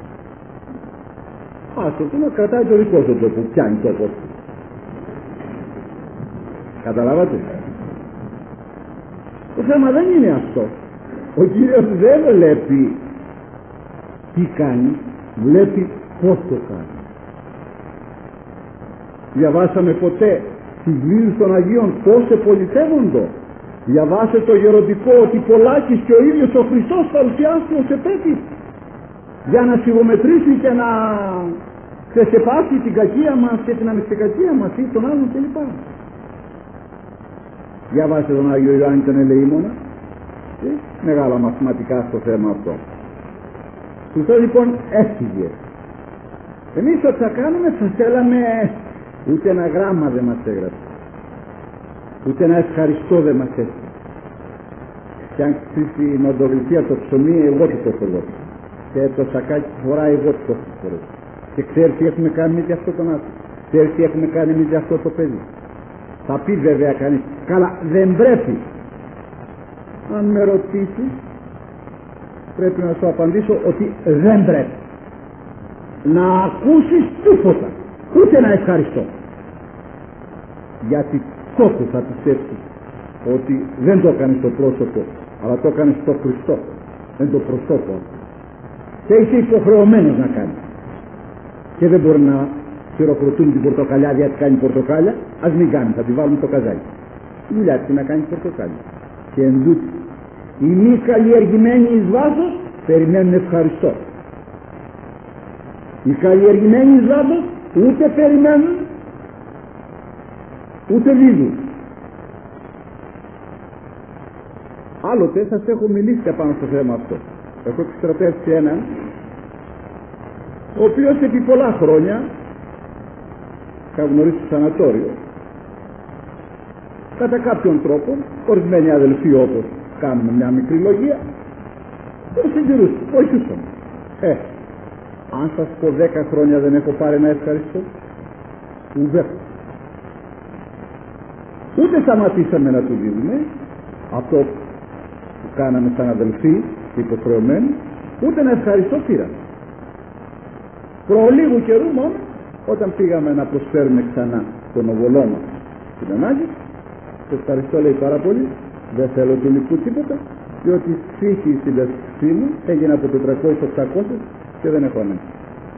Άστο του να κρατάει το δικό του τόπο, πιάνει τόπο. Καταλάβατε? Το θέμα δεν είναι αυτό. Ο Κύριος δεν βλέπει τι κάνει, βλέπει πώς το κάνει. Διαβάσαμε ποτέ στις βίβλους των Αγίων πώς επολιτεύοντο? Διαβάσε το γεροντικό ότι πολλάκις και ο ίδιος ο Χριστός παρουσιάστηκε ως επέτης για να σιγομετρήσει και να ξεσεπάσει την κακία μας και την αμυστικακία μας ή των άλλων κλπ. Διαβάσε τον Άγιο Ιωάννη τον Ελεήμονα, μεγάλα μαθηματικά στο θέμα αυτό. Χριστός λοιπόν έφυγε. Εμείς ό,τι θα κάνουμε θα θέλαμε, ούτε ένα γράμμα δεν μας έγραψε, ούτε ένα ευχαριστώ δεν μας έστειλε. Και αν ξύσει η μαντογλυφία το ψωμί, εγώ του το έχω. Και το σακάκι φοράει, εγώ του το έχω φορέσει. Και ξέρεις τι έχουμε κάνει εμείς για αυτό τον άνθρωπο? Ξέρεις τι έχουμε κάνει εμείς για αυτό το παιδί? Θα πει βέβαια κανείς, καλά δεν πρέπει. Αν με ρωτήσεις πρέπει να σου απαντήσω ότι δεν πρέπει να ακούσεις τίποτα, ούτε να ευχαριστώ, γιατί τότε θα πιστέψεις ότι δεν το έκανες στο πρόσωπο, αλλά το έκανες στο Χριστό, δεν το προσώπο, και είσαι υποχρεωμένος να κάνεις. Και δεν μπορεί να χειροκροτούν την πορτοκαλιά γιατί κάνει πορτοκάλια, ας μην κάνει, θα τη βάλουμε το καζάκι. Η δουλειά της να κάνει πορτοκάλια. Και εν τούτοι, οι μη καλλιεργημένοι εις βάθος περιμένουν ευχαριστώ. Οι καλλιεργημένοι εις βάθος ούτε περιμένουν ούτε δίδουν. Άλλοτε σας έχω μιλήσει πάνω στο θέμα αυτό. Έχω επιστρατεύσει έναν ο οποίος επί πολλά χρόνια είχα γνωρίσει στο σανατόριο, κατά κάποιον τρόπο, ορισμένοι αδελφοί όπως κάνουμε μια μικρή λογία, το συντηρούσαν, βοηθούσαν. Ε, αν σας πω δέκα χρόνια δεν έχω πάρει ένα ευχαριστώ, ουδέποτε. Ούτε σταματήσαμε να του δίνουμε αυτό που κάναμε σαν αδελφοί και υποχρεωμένοι, ούτε να ευχαριστώ πήραμε. Προ λίγου καιρού μόνο, όταν πήγαμε να προσφέρουμε ξανά τον οβολώμα την ανάγκη. Σε ευχαριστώ, λέει, πάρα πολύ, δεν θέλω του υλικού τίποτα, διότι φύχει η συνταξή μου έγινε από τετρακόσιες οκτακόσιες και δεν έχω ανάγκη.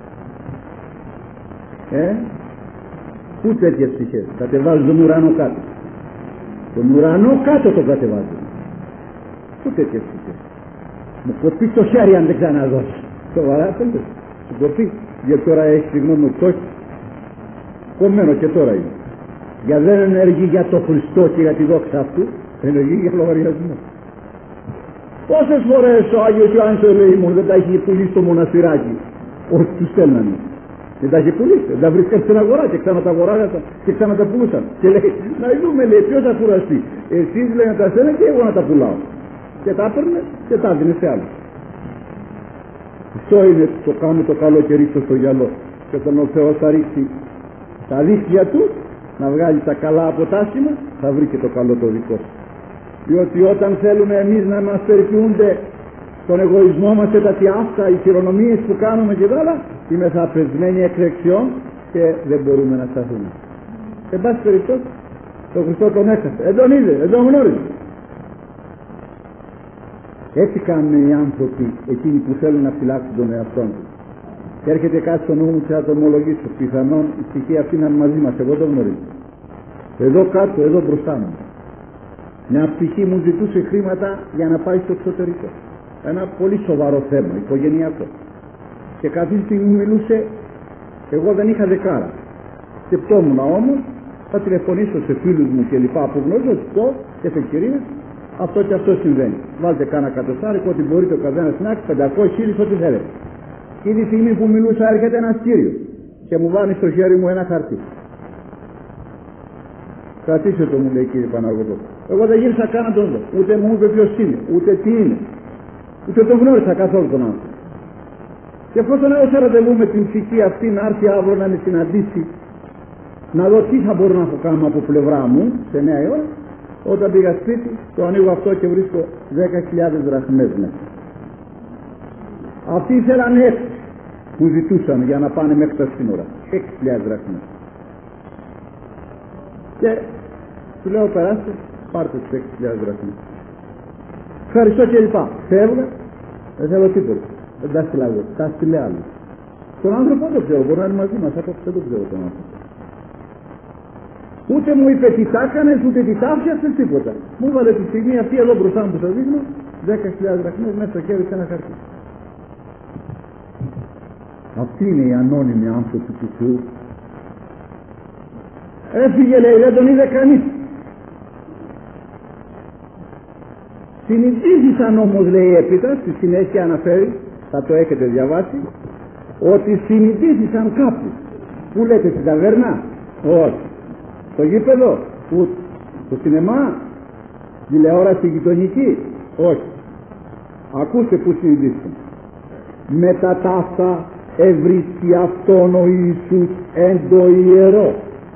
Ε, πού τέτοιες ψυχές? Κατεβάζουν τον ουρανό κάτω. Τον ουρανό κάτω τον κατεβάζουν. Πού τέτοιες ψυχές? Μου κοπεί το χέρι αν δεν ξαναδώσει. Σοβαρά θέλετε? Σου κοπεί? Γιατί τώρα έχει τη γνώμη μου, το έχει κομμένο και τώρα είναι. Για δεν ενεργεί για το Χριστό και για τη δόξα αυτού, ενεργεί για λογαριασμό. Πόσες φορές ο Άγιος Ιωάννης ο Ελεήμων δεν τα έχει πουλήσει στο μοναστηράκι όσοι τους στέλνανε? Δεν τα έχει πουλήσει, δεν τα βρίσκαν στην αγορά και ξανά τα αγοράζαν και ξανά τα πουλούσαν. Και λέει, να δούμε, λέει, ποιος θα κουραστεί? Εσείς, λέει, να τα στέλνετε και εγώ να τα πουλάω. Και τα έπαιρνε και τα έδινε σε άλλους. Αυτό είναι το κάνω το καλό και ρίξω στο γυαλό. Και όταν ο Θεός θα ρίξει τα δίχτυα του να βγάλει τα καλά από τα άσχημα, θα βρει και το καλό το δικό του. Διότι όταν θέλουμε εμείς να μας περιποιούνται τον εγωισμό μας και τα τι αυτά, οι χειρονομίες που κάνουμε και δάλα, είμαι θα πεσμένοι εκ δεξιών και δεν μπορούμε να σταθούμε. Εν πάση περιπτώσει, τον Χριστό τον έχασε. Δεν τον είδε, δεν τον γνώριζε. Έτσι κάνουν οι άνθρωποι, εκείνοι που θέλουν να φυλάξουν τον εαυτό του. Και έρχεται κάτι στο νου μου και θα το ομολογήσω. Πιθανόν η ψυχή αυτή να είναι μαζί μας, εγώ το γνωρίζω. Εδώ κάτω, εδώ μπροστά μου. Μια ψυχή μου ζητούσε χρήματα για να πάει στο εξωτερικό. Ένα πολύ σοβαρό θέμα, οικογενειακό. Και κάθε στιγμή μου μιλούσε, εγώ δεν είχα δεκάρα. Σκεπτόμουν όμως, θα τηλεφωνήσω σε φίλους μου και λοιπά που γνωρίζω, το και σε κυρίες, αυτό και αυτό συμβαίνει. Βάλτε κάνα κατοστάρικο, ότι μπορείτε ο καθένας να έχει πεντακόσιες χίλιες, ό,τι θέλετε. Και τη στιγμή που μιλούσα έρχεται ένας κύριος και μου βάνει στο χέρι μου ένα χαρτί. Κρατήστε το, μου λέει, κύριε Παναγωτό. Εγώ δεν γύρισα καν να τον δω. Ούτε μου είπε ποιος είναι, ούτε τι είναι. Ούτε τον γνώρισα καθόλου τον άνθρωπο. Και εφόσον έδωσα ραντεβού με την ψυχή αυτή να έρθει αύριο να με συναντήσει, να δω τι θα μπορώ να έχω κάνει από πλευρά μου σε εννιά η ώρα, όταν πήγα σπίτι, το ανοίγω αυτό και βρίσκω δέκα χιλιάδες δραχμές μέσα. Αυτοί ήθελαν έξι που ζητούσαν για να πάνε μέχρι τα σύνορα. Έξι χιλιάδες δραχμές. Και του λέω, περάστε, πάρτε τις έξι χιλιάδες δραχμές. Ευχαριστώ και λοιπά. Φεύγα, δεν θέλω τίποτα. Δεν τα στείλα εγώ, τα στείλε άλλο. Τον άνθρωπο δεν το ξέρω, μπορεί να είναι μαζί μας, απόψε δεν το ξέρω τον άνθρωπο. Ούτε μου είπε τι τα έκανες, ούτε τι τα έφτιαξες, τίποτα. Μου έβαλε τη στιγμή αυτή εδώ μπροστά μου που σας δείχνω, δέκα χιλιάδες δραχμές μέσα στο χέρι σε ένα χαρτί. Αυτοί είναι οι ανώνυμοι άνθρωποι του Θεού. Έφυγε, λέει, δεν τον είδε κανείς. Συνειδήθησαν όμως, λέει έπειτα, στη συνέχεια αναφέρει, θα το έχετε διαβάσει, ότι συνειδήθησαν κάπου. Πού λέτε, στην ταβέρνα? Όχι. Στο γήπεδο? Ούτε. Στο σινεμά? Τηλεόραση γειτονική? Όχι. Ακούστε που συνειδήθησαν. Μετά τα αυτά ευρίσκει αυτόν ο Ιησούς εν το ιερό.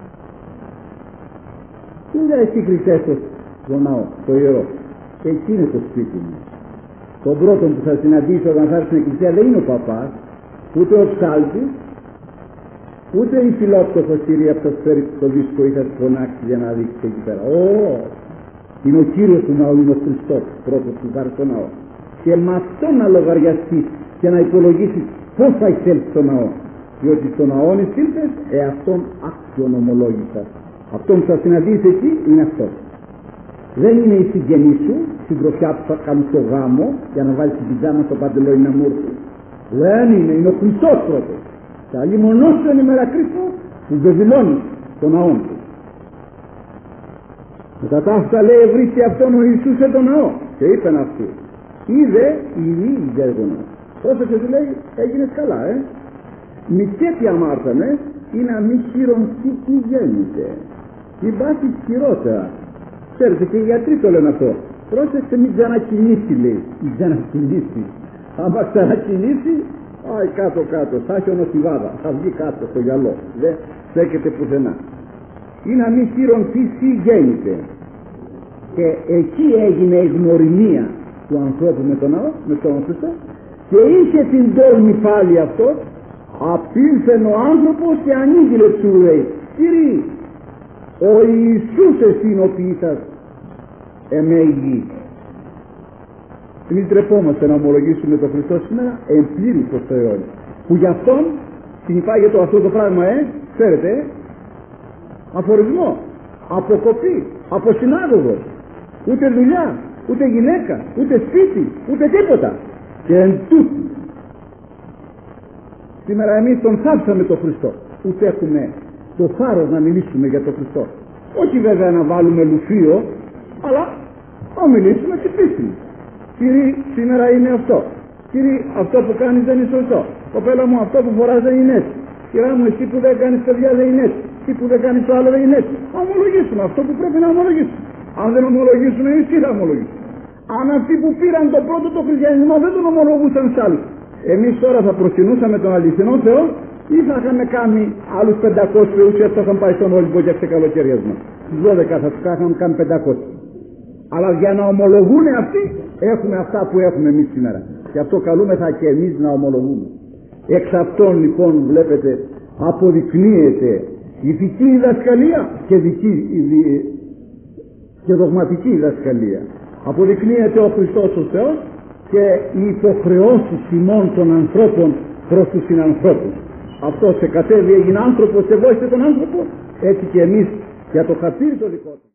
Τι λέει εσύ Χριστέ στο ναό, το ιερό? Εκεί είναι το σπίτι μου. Τον πρώτον που θα συναντήσω όταν θα έρθει στην εκκλησία δεν είναι ο παπάς, ούτε ο ψάλτης, ούτε η φιλότοφος κυρία που θα φέρει το δίσκο ή θα τη φωνάξει για να δείξει εκεί πέρα. Ω, είναι ο Κύριος του ναού, είναι ο Χριστός πρώτος που θα έρθει στο ναό. Και με αυτό να λογαριαστεί και να υπολογίσει πώς θα εισέλθει στο ναό. Διότι στο ναό είναι σύλτες, εαυτόν άξιον ομολόγησα. Αυτόν που θα συναντήσει εκεί είναι αυτό. Δεν είναι η συγγενή σου, συντροφιά που θα κάνουν στο γάμο για να βάλει την πιτζάμα στο παντελόνι να μου έρθει. Δεν είναι, είναι ο Χριστός πρώτος. Και αλλή μονός του είναι η μέρα Κρίστο που βεβηλώνει τον ναό του. Μετά τα αυτά λέει βρίσκει αυτόν ο Ιησούς σε τον ναό. Και είπεν αυτού, είδε η η γέργονα. Όσο και του λέει έγινες καλά, ε. Μη και τι αμάρτανε ή να μη χειρονθεί τι γέννησε. Μην πάθει χειρότερα. Ξέρετε και οι γιατροί το λένε αυτό. Πρόσεξε μην ξανακινήσει, λέει. Μην ξανακινήσει. Άμα ξανακινήσει, πάει κάτω κάτω. Θα έχει ονοσιβάδα. Θα βγει κάτω στο γυαλό. Δεν στέκεται πουθενά. Ή να μην χειρονθεί τι γέννησε. Και εκεί έγινε η γνωριμία του ανθρώπου με τον ναό, με τον Χριστό, και είχε την τόλμη πάλι αυτό. Απήλθεν ο άνθρωπος και ανοίγει λεξού, λέει. Κύριε, ο Ιησούς εσυνοποιήσας εμέ η γη. Εμείς τρεπόμαστε να ομολογήσουμε τον Χριστό σήμερα εν πλήρους ως το αιώνιο, που γι' αυτόν συνυπάγεται αυτό το πράγμα, ε, ξέρετε, ε, αφορισμό, αποκοπή, αποσυνάγωγος, ούτε δουλειά, ούτε γυναίκα, ούτε σπίτι, ούτε τίποτα. Και εν τούτου σήμερα εμείς τον θάψαμε τον Χριστό, ούτε έχουμε το θάρρος να μιλήσουμε για τον Χριστό. Όχι βέβαια να βάλουμε λουφείο, αλλά να μιλήσουμε και πίστη. Κύριε, σήμερα είναι αυτό. Κύριε, αυτό που κάνεις δεν είναι σωστό. Κοπέλα μου, αυτό που φοράς δεν είναι έτσι. Κυρά μου, εσύ που δεν κάνεις παιδιά δεν είναι έτσι. Εσύ που δεν κάνεις το άλλο δεν είναι έτσι. Να ομολογήσουμε αυτό που πρέπει να ομολογήσουμε. Αν δεν ομολογήσουμε, εμείς τι θα ομολογήσουμε? Αν αυτοί που πήραν το πρώτο το χριστιανισμό δεν τον ομολογούσαν σ' άλλους, εμείς τώρα θα προσκυνούσαμε τον αληθινό Θεό ή θα είχαμε κάνει άλλους πεντακόσιους θεούς και αυτό είχαν πάει στον Όλυμπο για τις καλοκαιριές μας? Τις δώδεκα θα τους είχαμε κάνει πεντακόσιους. Αλλά για να ομολογούν αυτοί έχουμε αυτά που έχουμε εμείς σήμερα. Γι' αυτό καλούμεθα και εμείς να ομολογούμε. Εξ αυτών λοιπόν βλέπετε αποδεικνύεται ηθική διδασκαλία και, δική, και δογματική διδασκαλία. Αποδεικνύεται ο Χριστός ο Θεός και οι υποχρεώσεις ημών των ανθρώπων προς τους συνανθρώπους. Αυτός σε κατέβη, έγινε άνθρωπος και βόησε τον άνθρωπο, έτσι και εμείς για το χαρτί το δικό του.